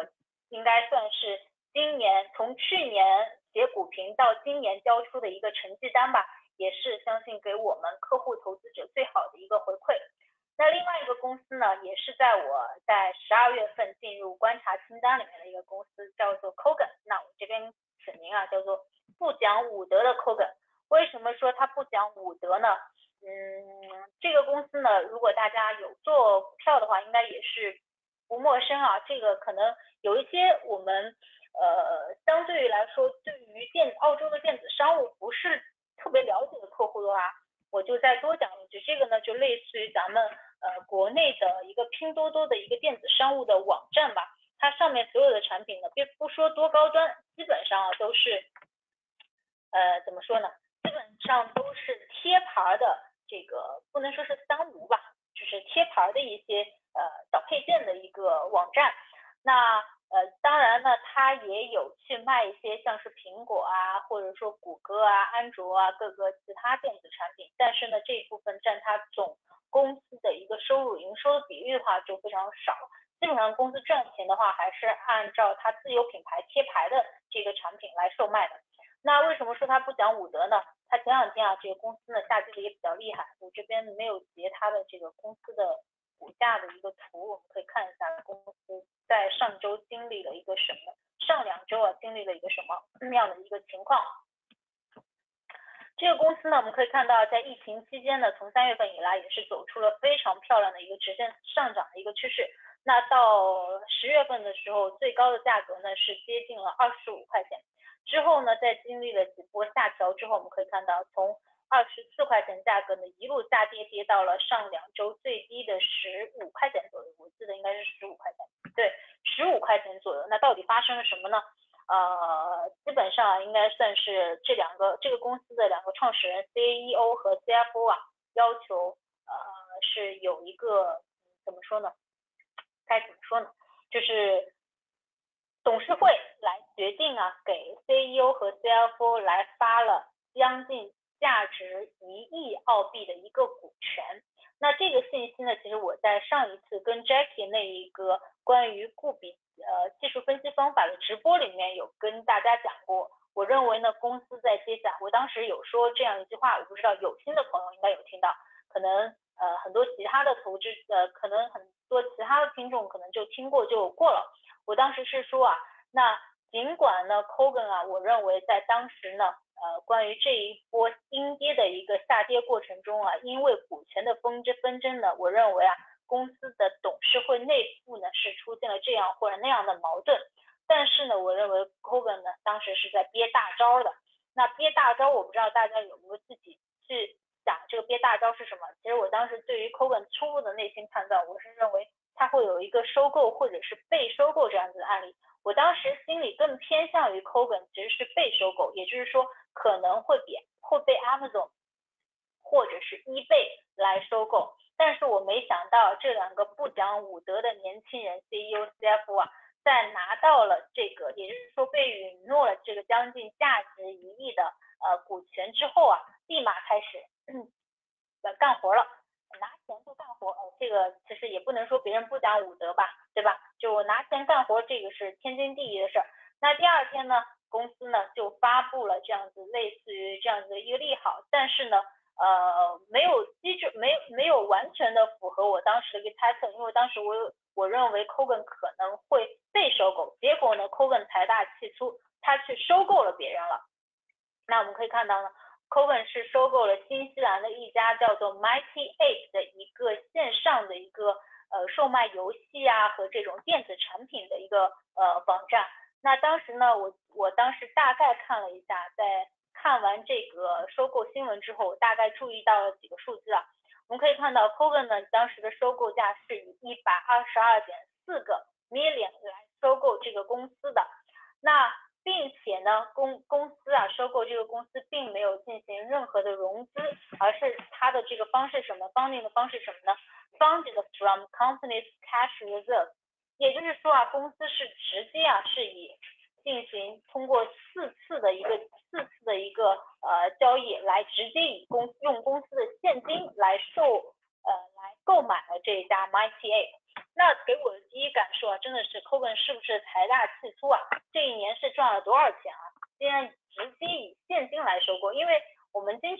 应该算是今年从去年写股评到今年交出的一个成绩单吧，也是相信给我们客户投资者最好的一个回馈。那另外一个公司呢，也是在我在十二月份进入观察清单里面的一个公司，叫做 Kogan。那我这边此名啊叫做不讲武德的 Kogan。为什么说它不讲武德呢？嗯，这个公司呢，如果大家有做股票的话，应该也是不陌生啊。这个可能有一些我们呃相对于来说，对于电澳洲的电子商务不是特别了解的客户的话，我就再多讲一句，这个呢就类似于咱们呃国内的一个拼多多的一个电子商务的网站吧，它上面所有的产品呢，别不说多高端，基本上啊都是呃怎么说呢，基本上都是贴牌的，这个不能说是三无吧，就是贴牌的一些呃小配件的一个网站。那呃，当然呢，它也有去卖一些像是苹果啊，或者说谷歌啊、安卓啊各个其他电子产品，但是呢，这一部分占它总公司的一个收入营收的比例的话就非常少。基本上公司赚钱的话，还是按照它自有品牌贴牌的这个产品来售卖的。那为什么说它不讲武德呢？它前两天啊，这个公司呢下跌的也比较厉害，我这边没有截它的这个公司的股价的一个图，我们可以看一下公司在上周经历了一个什么，上两周啊经历了一个什么样的一个情况。这个公司呢，我们可以看到在疫情期间呢，从三月份以来也是走出了非常漂亮的一个直线上涨的一个趋势。那到十月份的时候，最高的价格呢是接近了二十五块钱。之后呢，在经历了几波下调之后，我们可以看到从二十四块钱价格呢一路下跌，跌到了上两周最低的十五块钱左右，我记得应该是十五块钱，对，十五块钱左右。那到底发生了什么呢？呃，基本上应该算是这两个这个公司的两个创始人 C E O 和 C F O 啊，要求呃是有一个怎么说呢？该怎么说呢？就是董事会来决定啊，给 C E O 和 C F O 来发了将近价值一亿澳币的一个股权。那这个信息呢，其实我在上一次跟 Jackie 那一个关于固比呃技术分析方法的直播里面有跟大家讲过。我认为呢，公司在接下来，我当时有说这样一句话，我不知道有心的朋友应该有听到，可能呃很多其他的投资呃可能很多其他的听众可能就听过就过了。我当时是说啊，那尽管呢 Kogan 啊，我认为在当时呢，呃，关于这一波阴跌的一个下跌过程中啊，因为股权的纷争纷争呢，我认为啊，公司的董事会内部呢是出现了这样或者那样的矛盾，但是呢，我认为 Kogan 呢当时是在憋大招的。那憋大招，我不知道大家有没有自己去想这个憋大招是什么？其实我当时对于 Kogan 初步的内心判断，我是认为它会有一个收购或者是被收购这样子的案例。我当时心里更偏向于 Kogan 其实是被收购，也就是说可能会比会被 Amazon 或者是 eBay 来收购，但是我没想到这两个不讲武德的年轻人 C E O C F O 啊，在拿到了这个，也就是说被允诺了这个将近价值一亿的呃股权之后啊，立马开始嗯干活了。拿钱就干活，呃，这个其实也不能说别人不讲武德吧，对吧？就我拿钱干活，这个是天经地义的事儿。那第二天呢，公司呢就发布了这样子类似于这样子的一个利好，但是呢，呃，没有机制，没有没有完全的符合我当时的一个猜测，因为当时我我认为 Kogan 可能会被收购，结果呢 Kogan 财大气粗，他去收购了别人了。那我们可以看到呢。Kogan 是收购了新西兰的一家叫做 Mighty Ape 的一个线上的一个呃售卖游戏啊和这种电子产品的一个呃网站。那当时呢，我我当时大概看了一下，在看完这个收购新闻之后，我大概注意到了几个数字啊。我们可以看到 Kogan 呢当时的收购价是以一百二十二点四个 million 来收购这个公司的。那并且呢，公公司啊收购这个公司并没有进行任何的融资，而是它的这个方式什么 funding 的方式什么呢 ？Funded from company's cash reserve， 也就是说啊，公司是直接啊是以进行通过四次的一个四次的一个呃交易来直接以公用公司的现金来售呃来购买了这一家 Mighty Ape。那给我的第一感受啊，真的是 Kogan 是不是财大气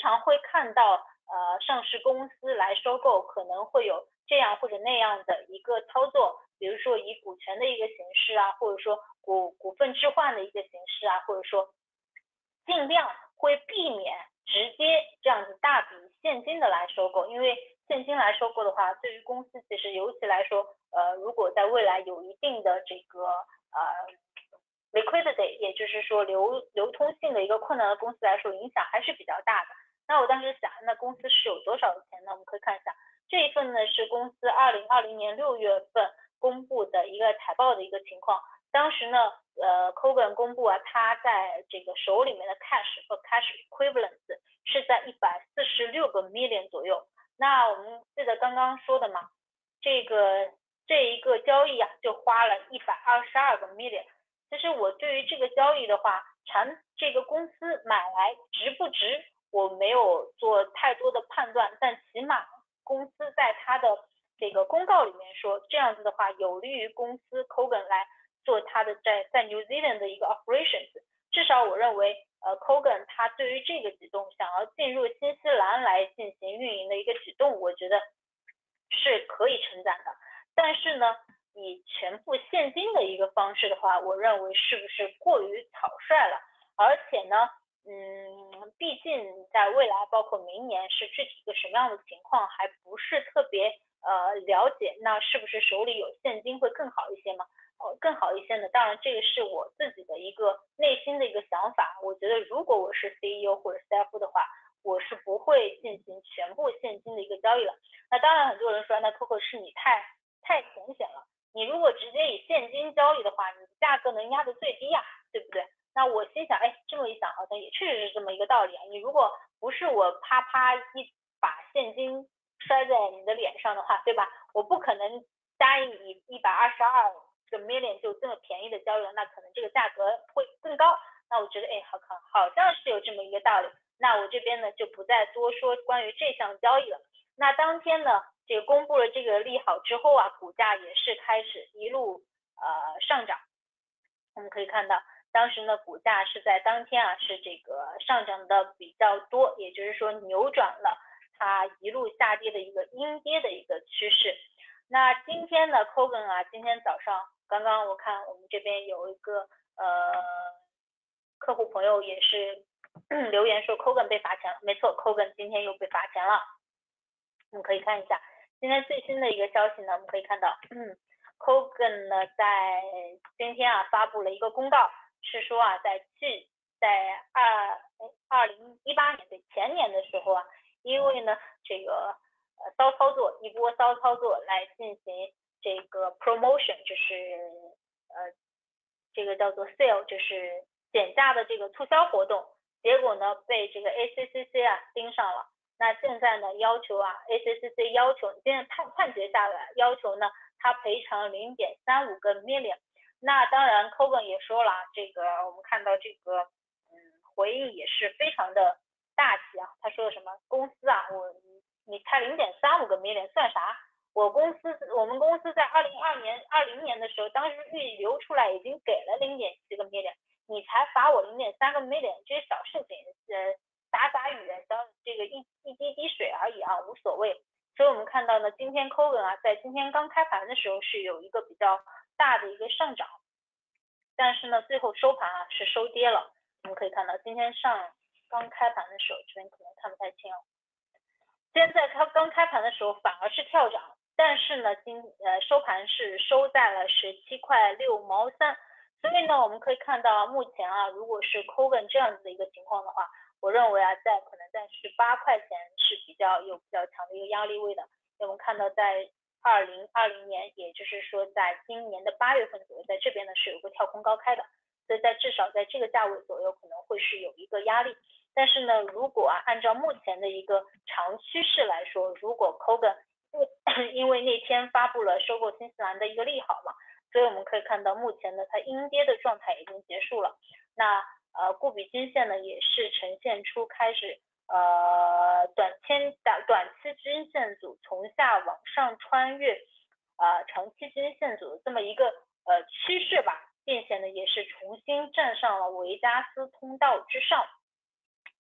常会看到呃上市公司来收购，可能会有这样或者那样的一个操作，比如说以股权的一个形式啊，或者说股股份置换的一个形式啊，或者说尽量会避免直接这样子大笔现金的来收购，因为现金来收购的话，对于公司其实尤其来说，呃，如果在未来有一定的这个呃 liquidity， 也就是说流流通性的一个困难的公司来说，影响还是比较大的。那我当时想，那公司是有多少钱呢？我们可以看一下，这一份呢是公司二零二零年六月份公布的一个财报的一个情况。当时呢，呃 ，Kogan 公布啊，他在这个手里面的 cash 和 cash equivalents 是在一百四十六个 million 左右。那我们记得刚刚说的嘛，这个这一个交易啊，就花了一百二十二个 million。其实我对于这个交易的话，产这个公司买来值不值，我没有做太多的判断，但起码公司在它的这个公告里面说，这样子的话有利于公司 Kogan 来做它的在在 New Zealand 的一个 operations。至少我认为，呃 Kogan 它对于这个举动，想要进入新西兰来进行运营的一个举动，我觉得是可以称赞的。但是呢，以全部现金的一个方式的话，我认为是不是过于草率了？而且呢，嗯，毕竟在未来，包括明年是具体一个什么样的情况，还不是特别呃了解。那是不是手里有现金会更好一些吗？呃，更好一些呢？当然，这个是我自己的一个内心的一个想法。我觉得，如果我是 C E O 或者 C F O 的话，我是不会进行全部现金的一个交易了。那当然，很多人说，那 Coco 是你太太浅显了。你如果直接以现金交易的话，你的价格能压得最低呀、啊，对不对？那我心想，哎，这么一想，好像也确实是这么一个道理啊。你如果不是我啪啪一把现金摔在你的脸上的话，对吧？我不可能答应你一百二十二个 million 就这么便宜的交易了，那可能这个价格会更高。那我觉得，哎，好好好像是有这么一个道理。那我这边呢就不再多说关于这项交易了。那当天呢，这个公布了这个利好之后啊，股价也是开始一路呃上涨。我们可以看到，当时呢股价是在当天啊是这个上涨的比较多，也就是说扭转了它一路下跌的一个阴跌的一个趋势。那今天呢 Kogan 啊，今天早上刚刚我看我们这边有一个呃客户朋友也是留言说 Kogan 被罚钱了，没错 Kogan 今天又被罚钱了。我们可以看一下今天最新的一个消息呢，我们可以看到，嗯 Kogan 呢在今天啊发布了一个公告，是说啊在去在二二零一八年对前年的时候啊，因为呢这个呃骚操作一波骚操作来进行这个 promotion， 就是呃这个叫做 sale， 就是减价的这个促销活动，结果呢被这个 A C C C 啊盯上了。那现在呢要求啊 A C C C 要求现在判判决下来要求呢他赔偿 零点三五个 million。 那当然 Kogan 也说了，这个我们看到这个嗯回应也是非常的大气啊，他说什么公司啊我你才 零点三五个 million 算啥？我公司我们公司在二零二年二零年的时候，当时预留出来已经给了 零点七个 million， 你才罚我 零点三个 million， 这些小事情呃打打雨的这个一一滴滴水而已啊，无所谓。所以我们看到呢，今天 Kogan 啊，在今天刚开盘的时候是有一个比较大的一个上涨，但是呢，最后收盘啊是收跌了。我们可以看到今天上刚开盘的时候，这边可能看不太清哦。今天在它刚开盘的时候反而是跳涨，但是呢，今呃收盘是收在了十七块六毛三。所以呢，我们可以看到目前啊，如果是 Kogan 这样子的一个情况的话，我认为啊，在可能在十八块钱是比较有比较强的一个压力位的。我们看到在二零二零年，也就是说在今年的八月份左右，在这边呢是有个跳空高开的，所以在至少在这个价位左右可能会是有一个压力。但是呢，如果啊按照目前的一个长趋势来说，如果 Kogan 因为那天发布了收购新西兰的一个利好嘛，所以我们可以看到目前呢它阴跌的状态已经结束了。那呃固比均线呢也是呈现出开始呃短天短期均线组从下往上穿越呃长期均线组的这么一个呃趋势吧，并且呢也是重新站上了维加斯通道之上。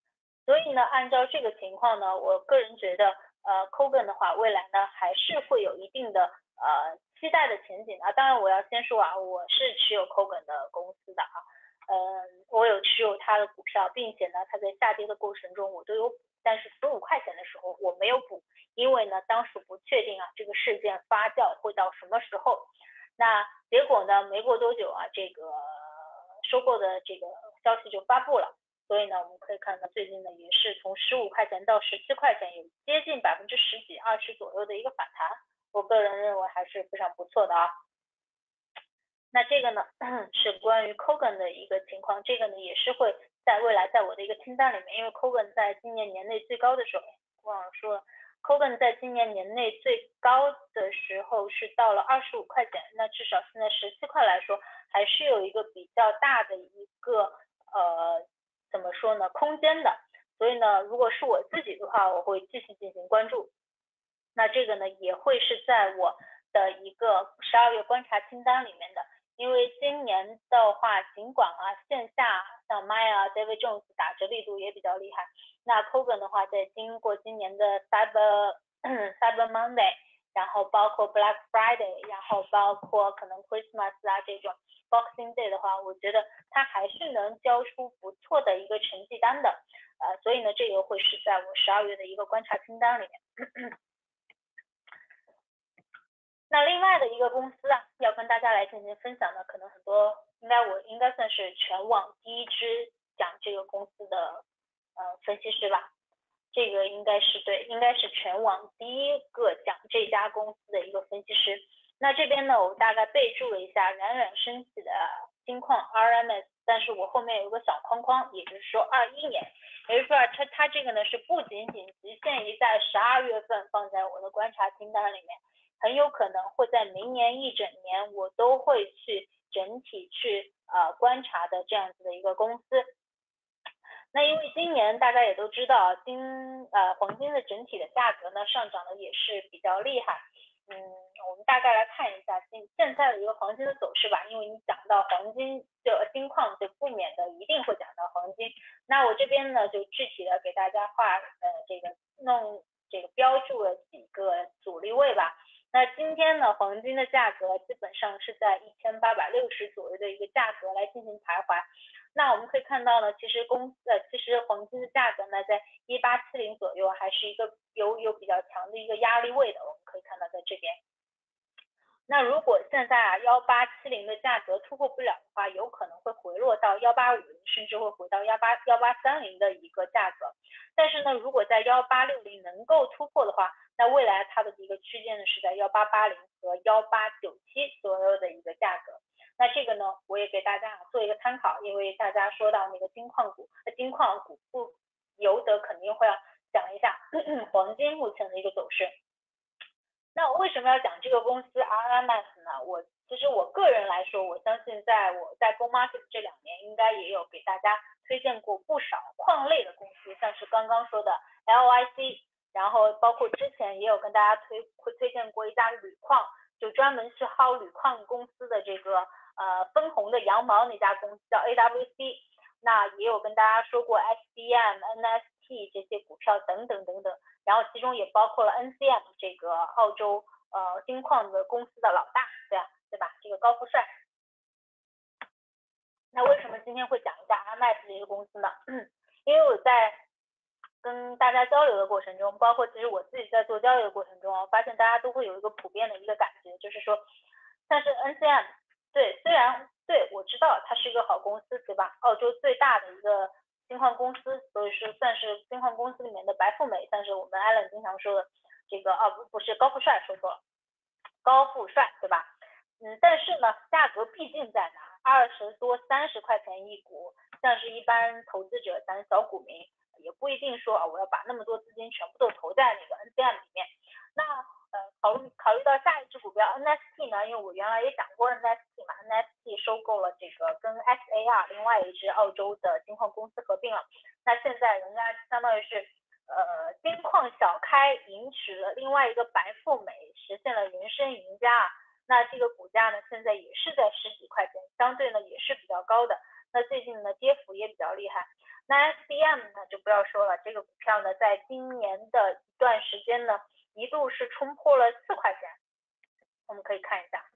所以呢，按照这个情况呢，我个人觉得，呃 Kogan 的话，未来呢还是会有一定的呃期待的前景啊。当然，我要先说啊，我是持有 Kogan 的公司的啊，嗯、呃，我有持有它的股票，并且呢，它在下跌的过程中我都有补，但是十五块钱的时候我没有补，因为呢，当时不确定啊这个事件发酵会到什么时候。那结果呢，没过多久啊，这个收购的这个消息就发布了。所以呢，我们可以看到最近呢也是从十五块钱到十七块钱，有接近百分之十几、二十左右的一个反弹，我个人认为还是非常不错的啊。那这个呢是关于 Kogan 的一个情况，这个呢也是会在未来在我的一个清单里面，因为 Kogan 在今年年内最高的时候，忘了说了 ，Kogan 在今年年内最高的时候是到了二十五块钱，那至少现在十七块来说，还是有一个比较大的一个呃。怎么说呢，空间的，所以呢，如果是我自己的话，我会继续进行关注。那这个呢，也会是在我的一个十二月观察清单里面的，因为今年的话，尽管啊线下像 Maya、David Jones 打折力度也比较厉害，那 Kogan 的话，在经过今年的 Cyber Cyber Monday，然后包括 Black Friday， 然后包括可能 Christmas 啊这种 Boxing Day 的话，我觉得它还是能交出不错的一个成绩单的，呃，所以呢，这个会是在我十二月的一个观察清单里面。那另外的一个公司啊，要跟大家来进行分享的，可能很多应该我应该算是全网第一支讲这个公司的呃分析师吧。这个应该是对，应该是全网第一个讲这家公司的一个分析师。那这边呢，我大概备注了一下冉冉升起的金矿 R M S， 但是我后面有个小框框，也就是说二一年，也就是说它它这个呢是不仅仅局限于在十二月份放在我的观察清单里面，很有可能会在明年一整年我都会去整体去呃观察的这样子的一个公司。那因为今年大家也都知道，金呃黄金的整体的价格呢上涨的也是比较厉害。嗯，我们大概来看一下现现在的一个黄金的走势吧。因为你讲到黄金的金矿，就不免的一定会讲到黄金。那我这边呢就具体的给大家画呃这个弄这个标注了几个阻力位吧。那今天呢，黄金的价格基本上是在一千八百六十左右的一个价格来进行徘徊。那我们可以看到呢，其实公呃，其实黄金的价格呢，在一八七零左右，还是一个有有比较强的一个压力位的。我们可以看到在这边。那如果现在啊一八七零的价格突破不了的话，有可能会回落到一八五零，甚至会回到一八一八三零的一个价格。但是呢，如果在一八六零能够突破的话，那未来它的一个区间呢是在一八八零和一八九七左右的一个价格。那这个呢，我也给大家做一个参考，因为大家说到那个金矿股，金矿股不由得肯定会要讲一下黄金目前的一个走势。那我为什么要讲这个公司 R M S 呢？我其实我个人来说，我相信在我在 Go Market 这两年，应该也有给大家推荐过不少矿类的公司，像是刚刚说的 L I C， 然后包括之前也有跟大家推会推荐过一家铝矿，就专门是薅铝矿公司的这个呃分红的羊毛那家公司叫 A W C。那也有跟大家说过 S D M、N S T 这些股票等等等等，然后其中也包括了 N C M 这个澳洲呃金矿的公司的老大，对吧？对吧？这个高富帅。那为什么今天会讲一下 R M S 这个公司呢？因为我在跟大家交流的过程中，包括其实我自己在做交流的过程中，我发现大家都会有一个普遍的一个感觉，就是说，但是 N C M 对，虽然对我知道它是一个好公司，对吧？澳洲最大的一个金矿公司，所以说算是金矿公司里面的白富美，但是我们 Allen 经常说的这个哦不不是高富帅，说错了，高富帅，对吧？嗯，但是呢，价格毕竟在哪？二十多、三十块钱一股，像是一般投资者，咱小股民也不一定说啊，我要把那么多资金全部都投在那个 N C M 里面。那呃，考虑考虑到下一只股票 N S T 呢，因为我原来也讲过 N S T 嘛 ，N S T 收购了这个跟 S A R 另外一支澳洲的金矿公司合并了，那现在人家相当于是呃金矿小开迎娶了另外一个白富美，实现了人生赢家。那这个股价呢，现在也是在十几块钱，相对呢也是比较高的。 那最近呢跌幅也比较厉害。那 S B M 呢就不要说了，这个股票呢在今年的一段时间呢一度是冲破了四块钱，我们可以看一下。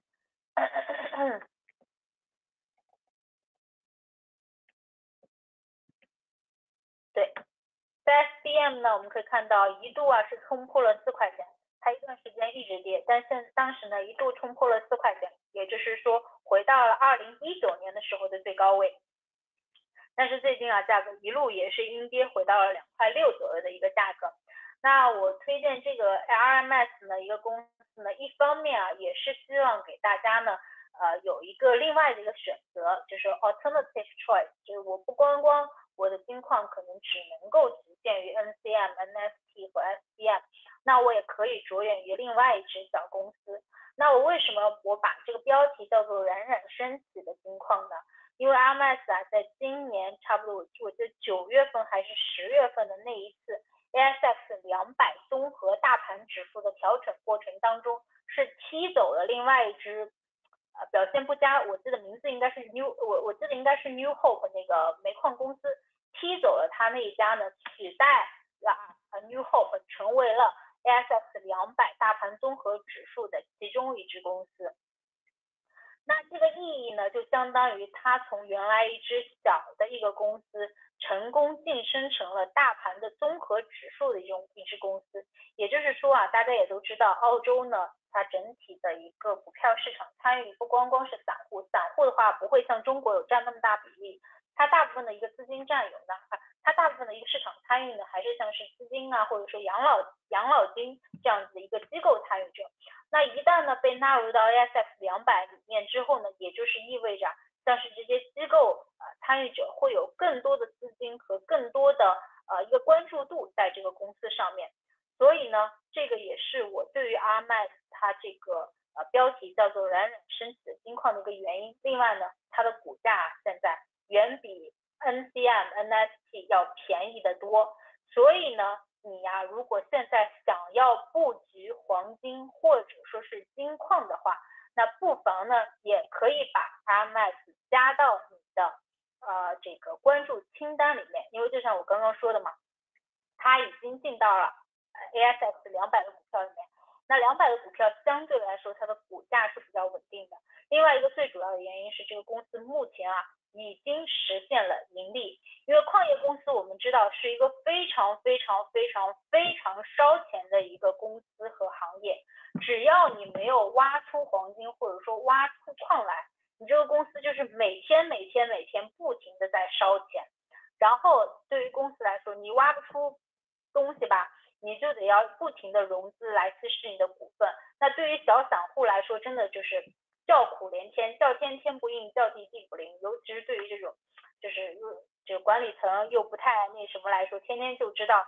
对，在 S B M 呢我们可以看到一度啊是冲破了四块钱，它一段时间一直跌，但现当时呢一度冲破了四块钱，也就是说回到了二零一九年的时候的最高位。但是最近啊价格一路也是阴跌回到了两块六左右的一个价格。那我推荐这个 R M S 呢一个公司呢，一方面啊也是希望给大家呢呃有一个另外的一个选择，就是 alternative choice， 就是我不光光我的金矿可能只能够局限于 N C M、N F T 和 S B M， 那我也可以着眼于另外一只小公司。那我为什么我把这个标题叫做冉冉升起的金矿呢？因为 R M S 啊在今年差不多我记得九月份还是十月份的那一次 A S X 两百综合大盘指数的调整过程当中，是踢走了另外一只呃表现不佳，我记得名字应该是 New 我我记得应该是 New Hope 那个煤矿公司，踢走了他那一家呢，取代了 New Hope 成为了 A S X 两百大盘综合指数的其中一只公司。那这个意义呢，就相当于它从原来一只小的一个公司，成功晋升成了大盘的综合指数的一种一只公司。也就是说啊，大家也都知道，澳洲呢，它整体的一个股票市场参与不光光是散户，散户的话不会像中国有占那么大比例，它大部分的一个资金占有呢，它大部分的一个市场参与呢，还是像是资金啊，或者说养老养老金这样子的一个机构参与者。那一旦呢被纳入到 A S X 两百里面之后呢，也就是意味着像是这些机构呃参与者会有更多的资金和更多的呃一个关注度在这个公司上面。所以呢，这个也是我对于 R M S 它这个呃标题叫做冉冉升起的金矿的一个原因。另外呢，它的股价现在远比 N C M、N F T 要便宜得多，所以呢。你呀、啊，如果现在想要布局黄金或者说是金矿的话，那不妨呢也可以把 R M S 加到你的呃这个关注清单里面，因为就像我刚刚说的嘛，它已经进到了 A S X 两百的股票里面。那两百的股票相对来说它的股价是比较稳定的。另外一个最主要的原因是这个公司目前啊已经实现了盈利，因为矿业公司我们知道是一个非常非常非常非常烧钱的一个公司和行业，只要你没有挖出黄金或者说挖出矿来，你这个公司就是每天每天每天不停的在烧钱。然后对于公司来说，你挖不出东西吧，你就得要不停的融资来稀释你的股份。那对于小散户来说，真的就是叫苦连天，叫天天不应，叫地地不灵。尤其是对于这种就是这个管理层又不太那什么来说，天天就知道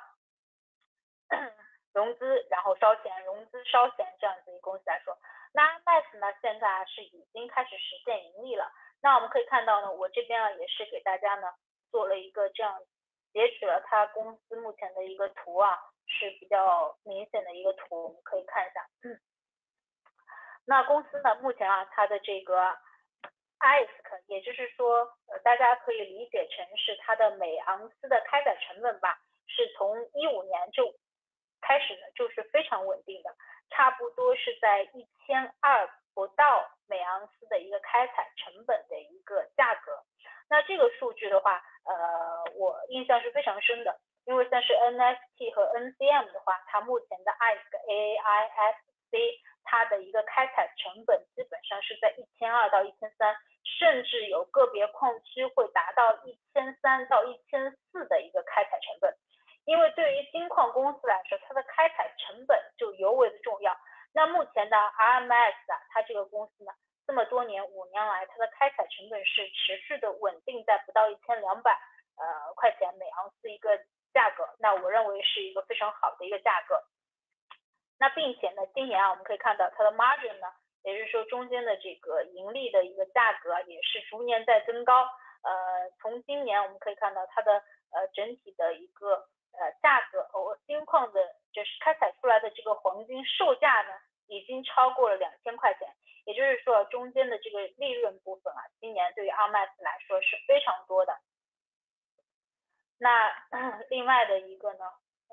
融资然后烧钱，融资烧钱这样子一个公司来说，那 R M S 呢现在是已经开始实现盈利了。那我们可以看到呢，我这边啊也是给大家呢做了一个这样截取了它公司目前的一个图啊，是比较明显的一个图，我们可以看一下。嗯，那公司呢目前啊它的这个 I S K， 也就是说呃大家可以理解成是它的每盎司的开采成本吧，是从一五年就开始呢就是非常稳定的，差不多是在一千二不到每盎司的一个开采成本的一个价格。那这个数据的话，呃，我印象是非常深的，因为像是 N F T 和 N C M 的话，它目前的 I S K A I S C 它的一个开采成本基本上是在一千二到一千三，甚至有个别矿区会达到一千三到一千四的一个开采成本。因为对于金矿公司来说，它的开采成本就尤为的重要。那目前的 R M S 啊，它这个公司呢，这么多年五年来，它的开采成本是持续的稳定在不到一千两百呃块钱每盎司一个价格，那我认为是一个非常好的一个价格。那并且呢，今年啊，我们可以看到它的 margin 呢，也就是说中间的这个盈利的一个价格也是逐年在增高。呃，从今年我们可以看到它的呃整体的一个呃价格，哦，金矿的就是开采出来的这个黄金售价呢，已经超过了两千块钱， 也就是说中间的这个利润部分啊，今年对于 R M A X 来说是非常多的。那另外的一个呢，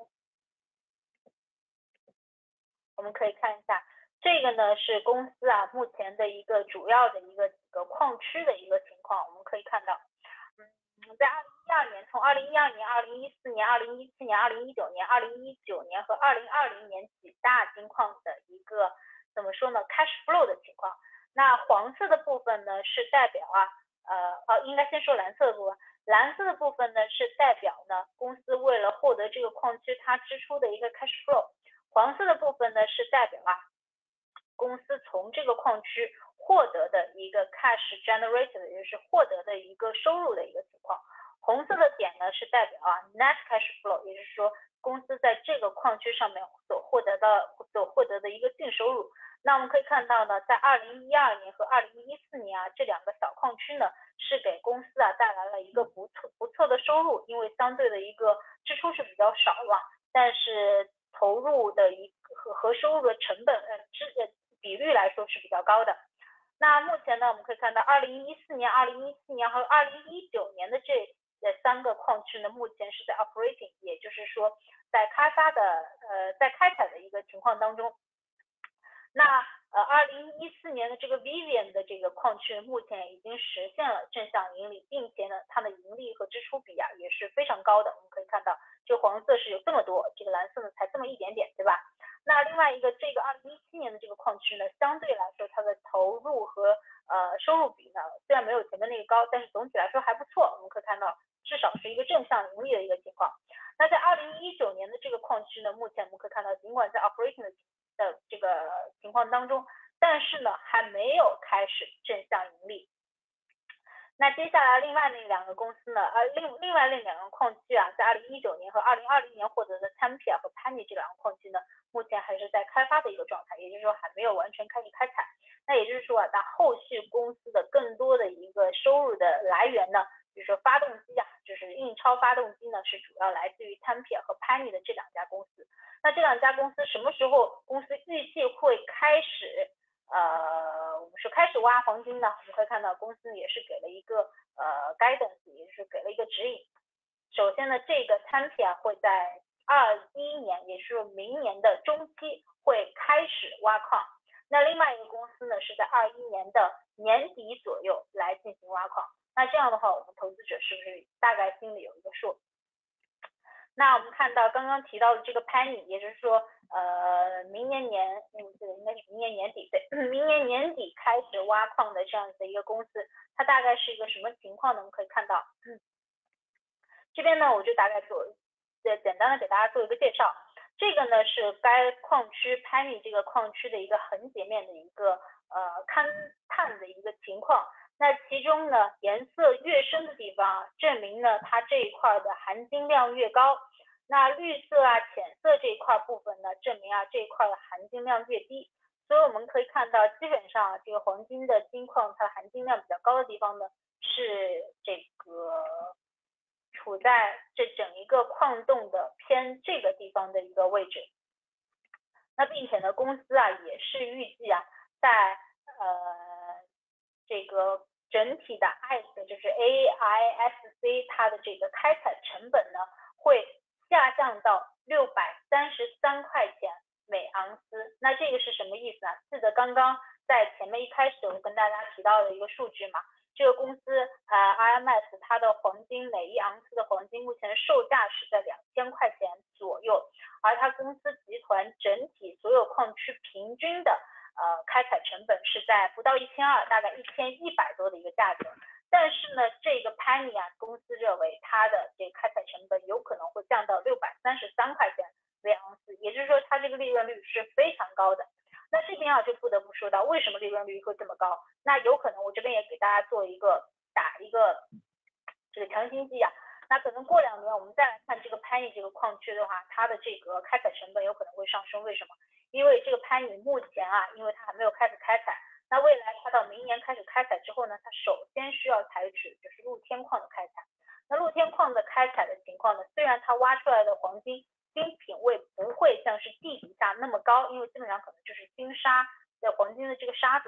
我们可以看一下，这个呢是公司啊目前的一个主要的一个几个矿区的一个情况，我们可以看到，嗯，在二零一二年，从二零一二年、二零一四年、二零一七年、二零一九年、二零一九年和二零二零年几大金矿的一个怎么说呢 cash flow 的情况。那黄色的部分呢是代表啊，呃，哦，应该先说蓝色的部分。蓝色的部分呢是代表呢公司为了获得这个矿区它支出的一个 cash flow， 黄色的部分呢是代表啊公司从这个矿区获得的一个 cash generated， 也就是获得的一个收入的一个情况。红色的点呢是代表啊 net cash flow， 也就是说公司在这个矿区上面所获得的所获得的一个净收入。那我们可以看到呢，在二零一二年和二零一四年啊，这两个小矿区呢，是给公司啊带来了一个不错不错的收入，因为相对的一个支出是比较少嘛，但是投入的一个和和收入的成本呃支呃比率来说是比较高的。那目前呢，我们可以看到二零一四年、二零一七年和二零一九年的这这三个矿区呢，目前是在 operating， 也就是说在开发的呃在开采的一个情况当中。那呃，二零一四年的这个 Vivian 的这个矿区目前已经实现了正向盈利，并且呢，它的盈利和支出比啊也是非常高的。我们可以看到，这个黄色是有这么多，这个蓝色呢才这么一点点，对吧？那另外一个，这个二零一七年的这个矿区呢，相对来说它的投入和呃收入比呢，虽然没有前面那个高，但是总体来说还不错。我们可以看到，至少是一个正向盈利的一个情况。那在二零一九年的这个矿区呢，目前我们可以看到，尽管在 operating 的的这个情况当中，但是呢还没有开始正向盈利。那接下来另外那两个公司呢，呃另另外那两个矿区啊，在二零一九年和二零二零年获得的 Tampia 和 Penny 这两个矿区呢，目前还是在开发的一个状态，也就是说还没有完全开始开采。那也就是说啊，在后续公司的更多的一个收入的来源呢，比如说发动机啊，就是印钞发动机呢，是主要来自于 Tampia 和 Penny 的这两家公司。那这两家公司什么时候公司预计会开始呃我们说开始挖黄金呢？我们会看到公司也是给了一个呃 guidance， 也就是给了一个指引。首先呢，这个 Tampia 会在二一年，也就是明年的中期会开始挖矿。那另外一个公司呢，是在二一年的年底左右来进行挖矿。那这样的话，我们投资者是不是大概心里有一个数？那我们看到刚刚提到的这个 Penny， 也就是说，呃，明年年，嗯，这个应该是明年年底，对，明年年底开始挖矿的这样子的一个公司，它大概是一个什么情况呢？我们可以看到，嗯，这边呢，我就大概做，呃，简单的给大家做一个介绍。这个呢是该矿区 Penny 这个矿区的一个横截面的一个呃勘探的一个情况。那其中呢，颜色越深的地方，证明呢它这一块的含金量越高。那绿色啊、浅色这一块部分呢，证明啊这一块的含金量越低。所以我们可以看到，基本上、啊、这个黄金的金矿，它含金量比较高的地方呢，是这个处在这整一个矿洞的偏这个地方的一个位置。那并且呢，公司啊也是预计啊，在呃这个整体的 I C E 就是 A I S C 它的这个开采成本呢，会下降到六百三十三块钱每盎司。那这个是什么意思呢？记得刚刚在前面一开始我跟大家提到的一个数据嘛，这个公司呃 R M S 它的黄金每一盎司的黄金目前售价是在两千块钱左右，而它公司集团整体所有矿区平均的呃开采成本是在不到一千二，大概一千一百多的一个价格。但是呢，这个 Penny 啊公司认为它的这个开采成本有可能会降到六百三十三块钱每盎司，也就是说它这个利润率是非常高的。那这边啊就不得不说到为什么利润率会这么高，那有可能我这边也给大家做一个打一个这个强心剂啊，那可能过两年我们再来看这个 Penny 这个矿区的话，它的这个开采成本有可能会上升。为什么？因为这个 Penny 目前啊，因为它还没有开始开采，那未来它到明年开始开采之后呢，它首先需要采取就是露天矿的开采。那露天矿的开采的情况呢，虽然它挖出来的黄金金品位不会像是地底下那么高，因为基本上可能就是金沙的黄金的这个沙子，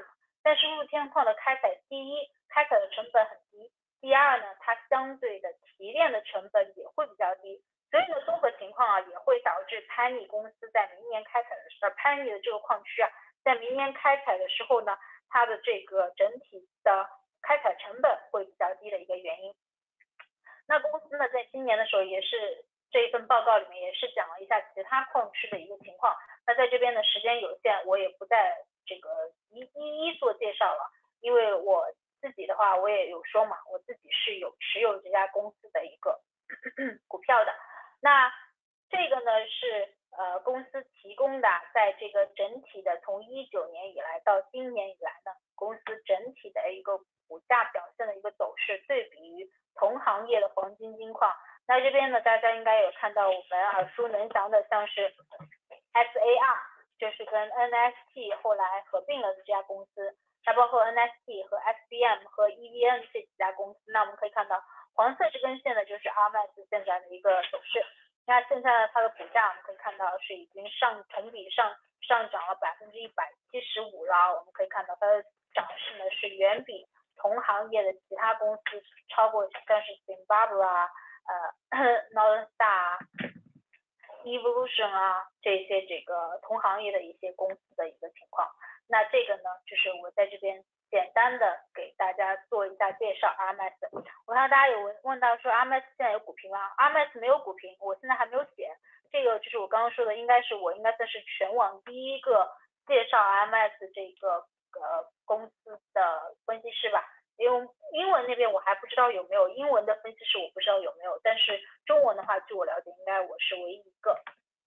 但是露天矿的开采，第一，开采的成本很低，第二呢，它相对的提炼的成本也会比较低，所以呢，综合情况啊，也会导致潘尼公司在明年开采的时候，潘尼的这个矿区啊，在明年开采的时候呢，它的这个整体的开采成本会比较低的一个原因。那公司呢，在今年的时候也是这一份报告里面也是讲了一下其他矿区的一个情况。那在这边呢，时间有限，我也不再这个一一一做介绍了，因为我自己的话，我也有说嘛，我自己是有持有这家公司的一个股票的。那这个呢是呃公司提供的，在这个整体的从一九年以来到今年以来呢，公司整体的一个股价表现的一个走势，对比于同行业的黄金金矿。那这边呢，大家应该有看到我们耳熟能详的，像是 S A R， 就是跟 N S T 后来合并了的这家公司。那包括 N S T 和 S B M 和 E V N 这几家公司，那我们可以看到黄色这根线呢，就是 R M S 现在的一个走势。那现在呢，它的股价我们可以看到是已经上同比上上涨了百分之一百七十五了。我们可以看到它的涨势呢是远比同行业的其他公司超过，像是 Zimbabwe 啊、呃 Northern Star、Evolution 啊这些这个同行业的一些公司的一个情况。那这个呢，就是我在这边简单的给大家做一下介绍 R M S。我看大家有问到说 R M S 现在有股评吗 ？R M S 没有股评，我现在还没有写。这个就是我刚刚说的，应该是我应该算是全网第一个介绍 R M S 这个呃公司的分析师吧。因为英文那边我还不知道有没有，英文的分析师我不知道有没有，但是中文的话，据我了解，应该我是唯一一个。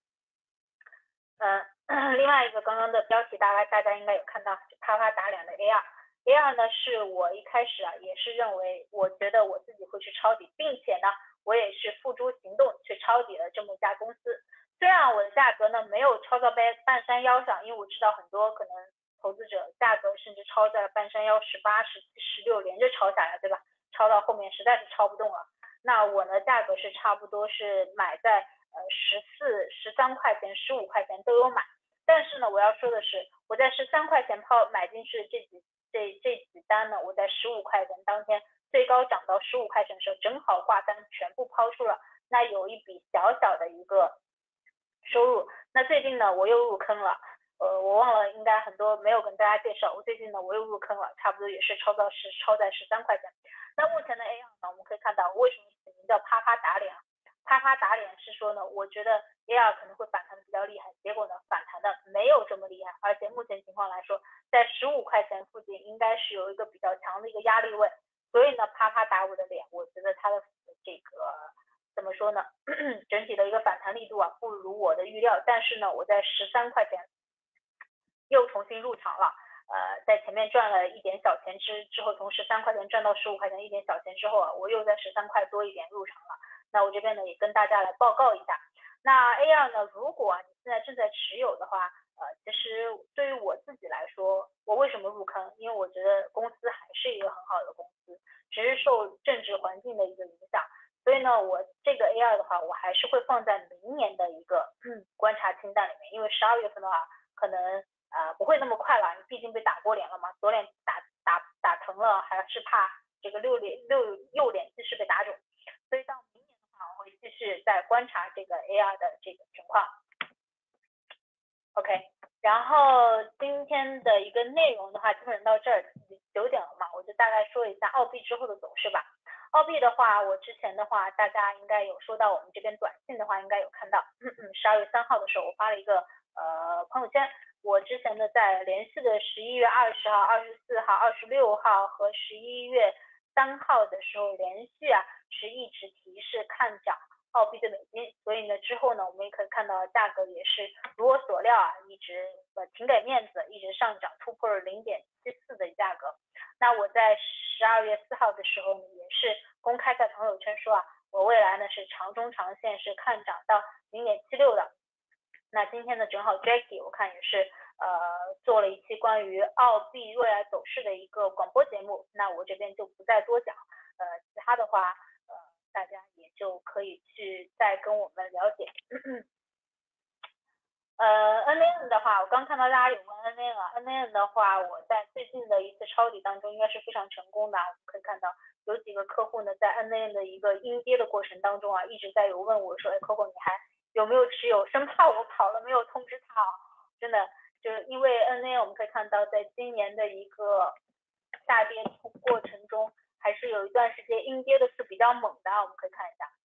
嗯，另外一个刚刚的标题大概大家应该有看到，啪啪打脸的 A 二。A 二呢是我一开始啊也是认为，我觉得我自己会去抄底，并且呢我也是付诸行动去抄底了这么一家公司。虽然我的价格呢没有抄到半半山腰上，因为我知道很多可能投资者价格甚至抄在半山腰十八、十七、十六连着抄下来，对吧？抄到后面实在是抄不动了。那我呢价格是差不多是买在呃十四、十三块钱、十五块钱都有买。但是呢，我要说的是，我在十三块钱抛买进去这几这这几单呢，我在十五块钱当天最高涨到十五块钱的时候，正好挂单全部抛出了，那有一笔小小的一个收入。那最近呢，我又入坑了，呃，我忘了应该很多没有跟大家介绍，我最近呢我又入坑了，差不多也是超到十超在十三块钱。那目前的 A 二呢，我们可以看到为什么起名叫啪啪打脸？啪啪打脸是说呢，我觉得 A 二可能会反弹的比较厉害，结果呢反弹的没有这么厉害，而且目前情况来说，在十五块钱附近应该是有一个比较强的一个压力位，所以呢啪啪打我的脸，我觉得它的这个怎么说呢，整体的一个反弹力度啊不如我的预料，但是呢我在十三块钱又重新入场了。呃，在前面赚了一点小钱之之后，从十三块钱赚到十五块钱一点小钱之后啊，我又在十三块多一点入场了。那我这边呢也跟大家来报告一下。那 A 二呢，如果你现在正在持有的话，呃，其实对于我自己来说，我为什么入坑？因为我觉得公司还是一个很好的公司，只是受政治环境的一个影响。所以呢，我这个 A 二的话，我还是会放在明年的一个、嗯、观察清单里面，因为十二月份的话，可能呃不会那么快了，你毕竟被打过脸了嘛，左脸打打打疼了，还是怕这个右脸右右脸继续被打肿。所以到明年的话，我会继续再观察这个 A 二的这个情况。OK， 然后今天的一个内容的话，基本到这儿九点了嘛，我就大概说一下澳币之后的走势吧。澳币的话，我之前的话，大家应该有收到我们这边短信的话，应该有看到，十二月三号的时候，我发了一个呃朋友圈。我之前呢，在连续的十一月二十号、二十四号、二十六号和十一月三号的时候，连续啊是一直提示看涨澳币对美金，所以呢之后呢，我们也可以看到价格也是如我所料啊，一直呃挺给面子，一直上涨，突破了零点七四的价格。那我在十二月四号的时候呢，也是公开在朋友圈说啊，我未来呢是长中长线是看涨到零点七六的。那今天呢，正好 Jackie 我看也是呃做了一期关于澳币未来走势的一个广播节目，那我这边就不再多讲，呃，其他的话呃大家也就可以去再跟我们了解。 呃 N A N 的话，我刚看到大家有问 N A N 啊 ，N A N 的话，我在最近的一次抄底当中应该是非常成功的，我们可以看到有几个客户呢，在 N A N 的一个阴跌的过程当中啊，一直在有问我说，哎 Coco 你还有没有持有，生怕我跑了没有通知他啊，真的就是因为 N A N 我们可以看到在今年的一个下跌过程中，还是有一段时间阴跌的是比较猛的，我们可以看一下。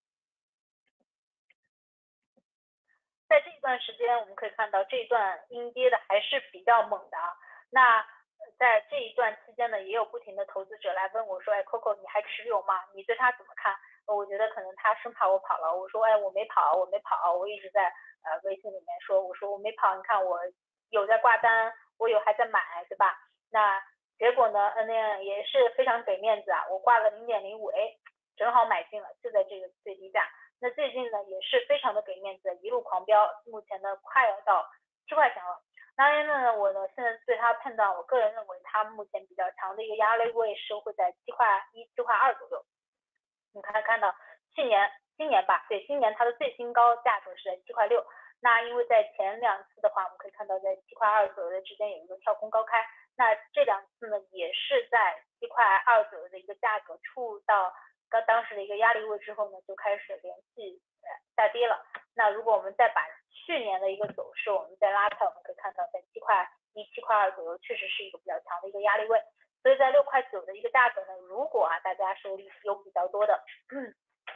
在这段时间，我们可以看到这段阴跌的还是比较猛的啊。那在这一段期间呢，也有不停的投资者来问我说，哎 ，Coco 你还持有吗？你对他怎么看？我觉得可能他生怕我跑了。我说，哎，我没跑，我没跑，我一直在呃微信里面说，我说我没跑，你看我有在挂单，我有还在买，对吧？那结果呢 ，N A N 也是非常给面子啊，我挂了零点零五，哎，正好买进了，就在这个最低价。那最近呢也是非常的给面子，一路狂飙，目前呢快要到七块钱了。那因为呢，我呢现在对它判断，我个人认为它目前比较强的一个压力位是会在七块一、七块二左右。你看看到去年、今年吧，对，今年它的最新高价格是在七块六。那因为在前两次的话，我们可以看到在七块二左右的之间有一个跳空高开，那这两次呢也是在七块二左右的一个价格触到刚当时的一个压力位之后呢，就开始连续下跌了。那如果我们再把去年的一个走势，我们再拉开，我们可以看到在七块一、七块二左右，确实是一个比较强的一个压力位。所以在六块九的一个价格呢，如果啊大家手里有比较多的嗯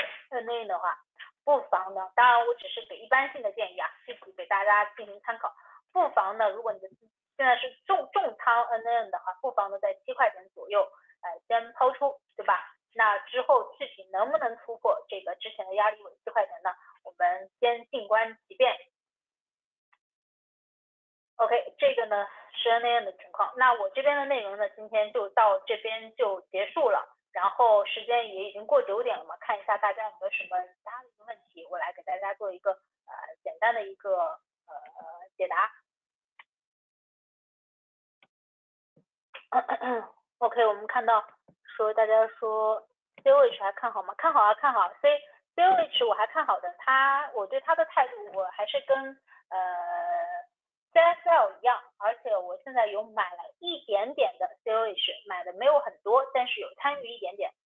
N A 的话，不妨呢，当然我只是给一般性的建议啊，具体给大家进行参考。不妨呢，如果你的现在是重重仓 N A N 的话，不妨呢在七块钱左右，呃，先抛出，对吧？那之后具体能不能突破这个之前的压力位七块钱呢？我们先静观其变。OK， 这个呢是 N A N 的情况。那我这边的内容呢，今天就到这边就结束了。然后时间也已经过九点了嘛，看一下大家有没有什么其他的一个问题，我来给大家做一个呃简单的一个呃解答。OK， 我们看到说大家说 C O H 还看好吗？看好啊，看好。C C O H 我还看好的，它我对它的态度我还是跟呃 C S L 一样，而且我现在有买了一点点的 C O H， 买的没有很多，但是有参与一点点。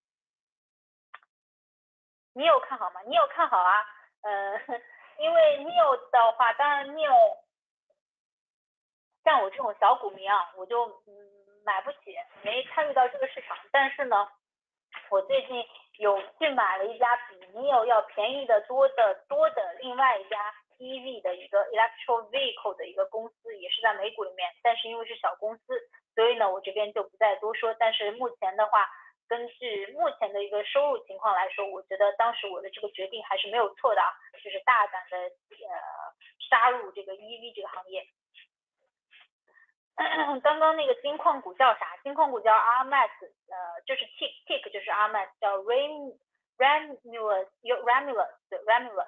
你有看好吗？你有看好啊？呃，因为 N E O 的话，当然 N E O 像我这种小股民啊，我就嗯买不起，没参与到这个市场。但是呢，我最近有去买了一家比 N E O 要便宜的多的多的另外一家 E V 的一个 electro vehicle 的一个公司，也是在美股里面，但是因为是小公司，所以呢我这边就不再多说。但是目前的话，根据目前的一个收入情况来说，我觉得当时我的这个决定还是没有错的啊，就是大胆的呃杀入这个 E V 这个行业。刚刚那个金矿股叫啥？金矿股叫 R M S， 呃，就是 Tick Tick 就是 R M S， 叫 Ram Ramulus， 有 Ramulus， 对 Ramulus。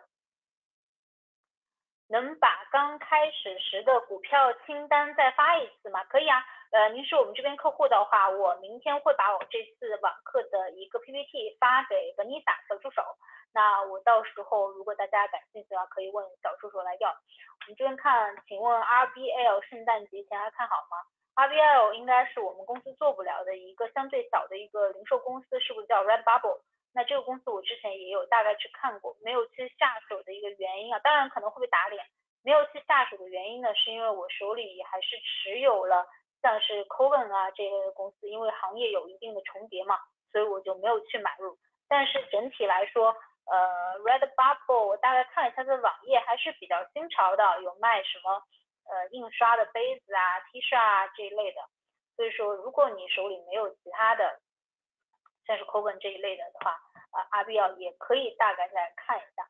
能把刚开始时的股票清单再发一次吗？可以啊，呃，您是我们这边客户的话，我明天会把我这次网课的一个 P P T 发给 Vanessa 小助手。那我到时候如果大家感兴趣的话，可以问小助手来要。我们这边看，请问 R B L 圣诞节前还看好吗？ R B L 应该是我们公司做不了的一个相对小的一个零售公司，是不是叫 Redbubble？那这个公司我之前也有大概去看过，没有去下手的一个原因啊，当然可能会被打脸。没有去下手的原因呢，是因为我手里还是持有了像是 Coven 啊这类的公司，因为行业有一定的重叠嘛，所以我就没有去买入。但是整体来说，呃 Redbubble 我大概看了它的网页还是比较新潮的，有卖什么呃印刷的杯子啊、T 恤啊这一类的。所以说，如果你手里没有其他的，像是 Coven 这一类的话，啊 R B L 也可以大概再看一下。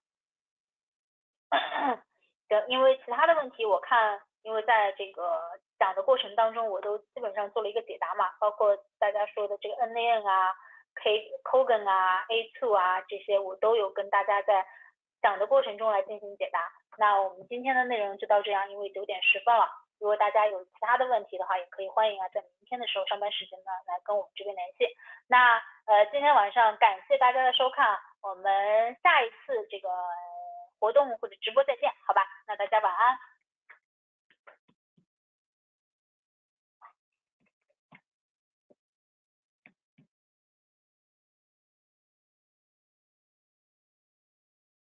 因为其他的问题我看，因为在这个讲的过程当中，我都基本上做了一个解答嘛，包括大家说的这个 N A N 啊、K Kogan 啊、A 二 啊这些，我都有跟大家在讲的过程中来进行解答。那我们今天的内容就到这样，因为九点十分了。如果大家有其他的问题的话，也可以欢迎啊，在明天的时候上班时间呢来跟我们这边联系。那呃，今天晚上感谢大家的收看，我们下一次这个活动或者直播再见，好吧？那大家晚安。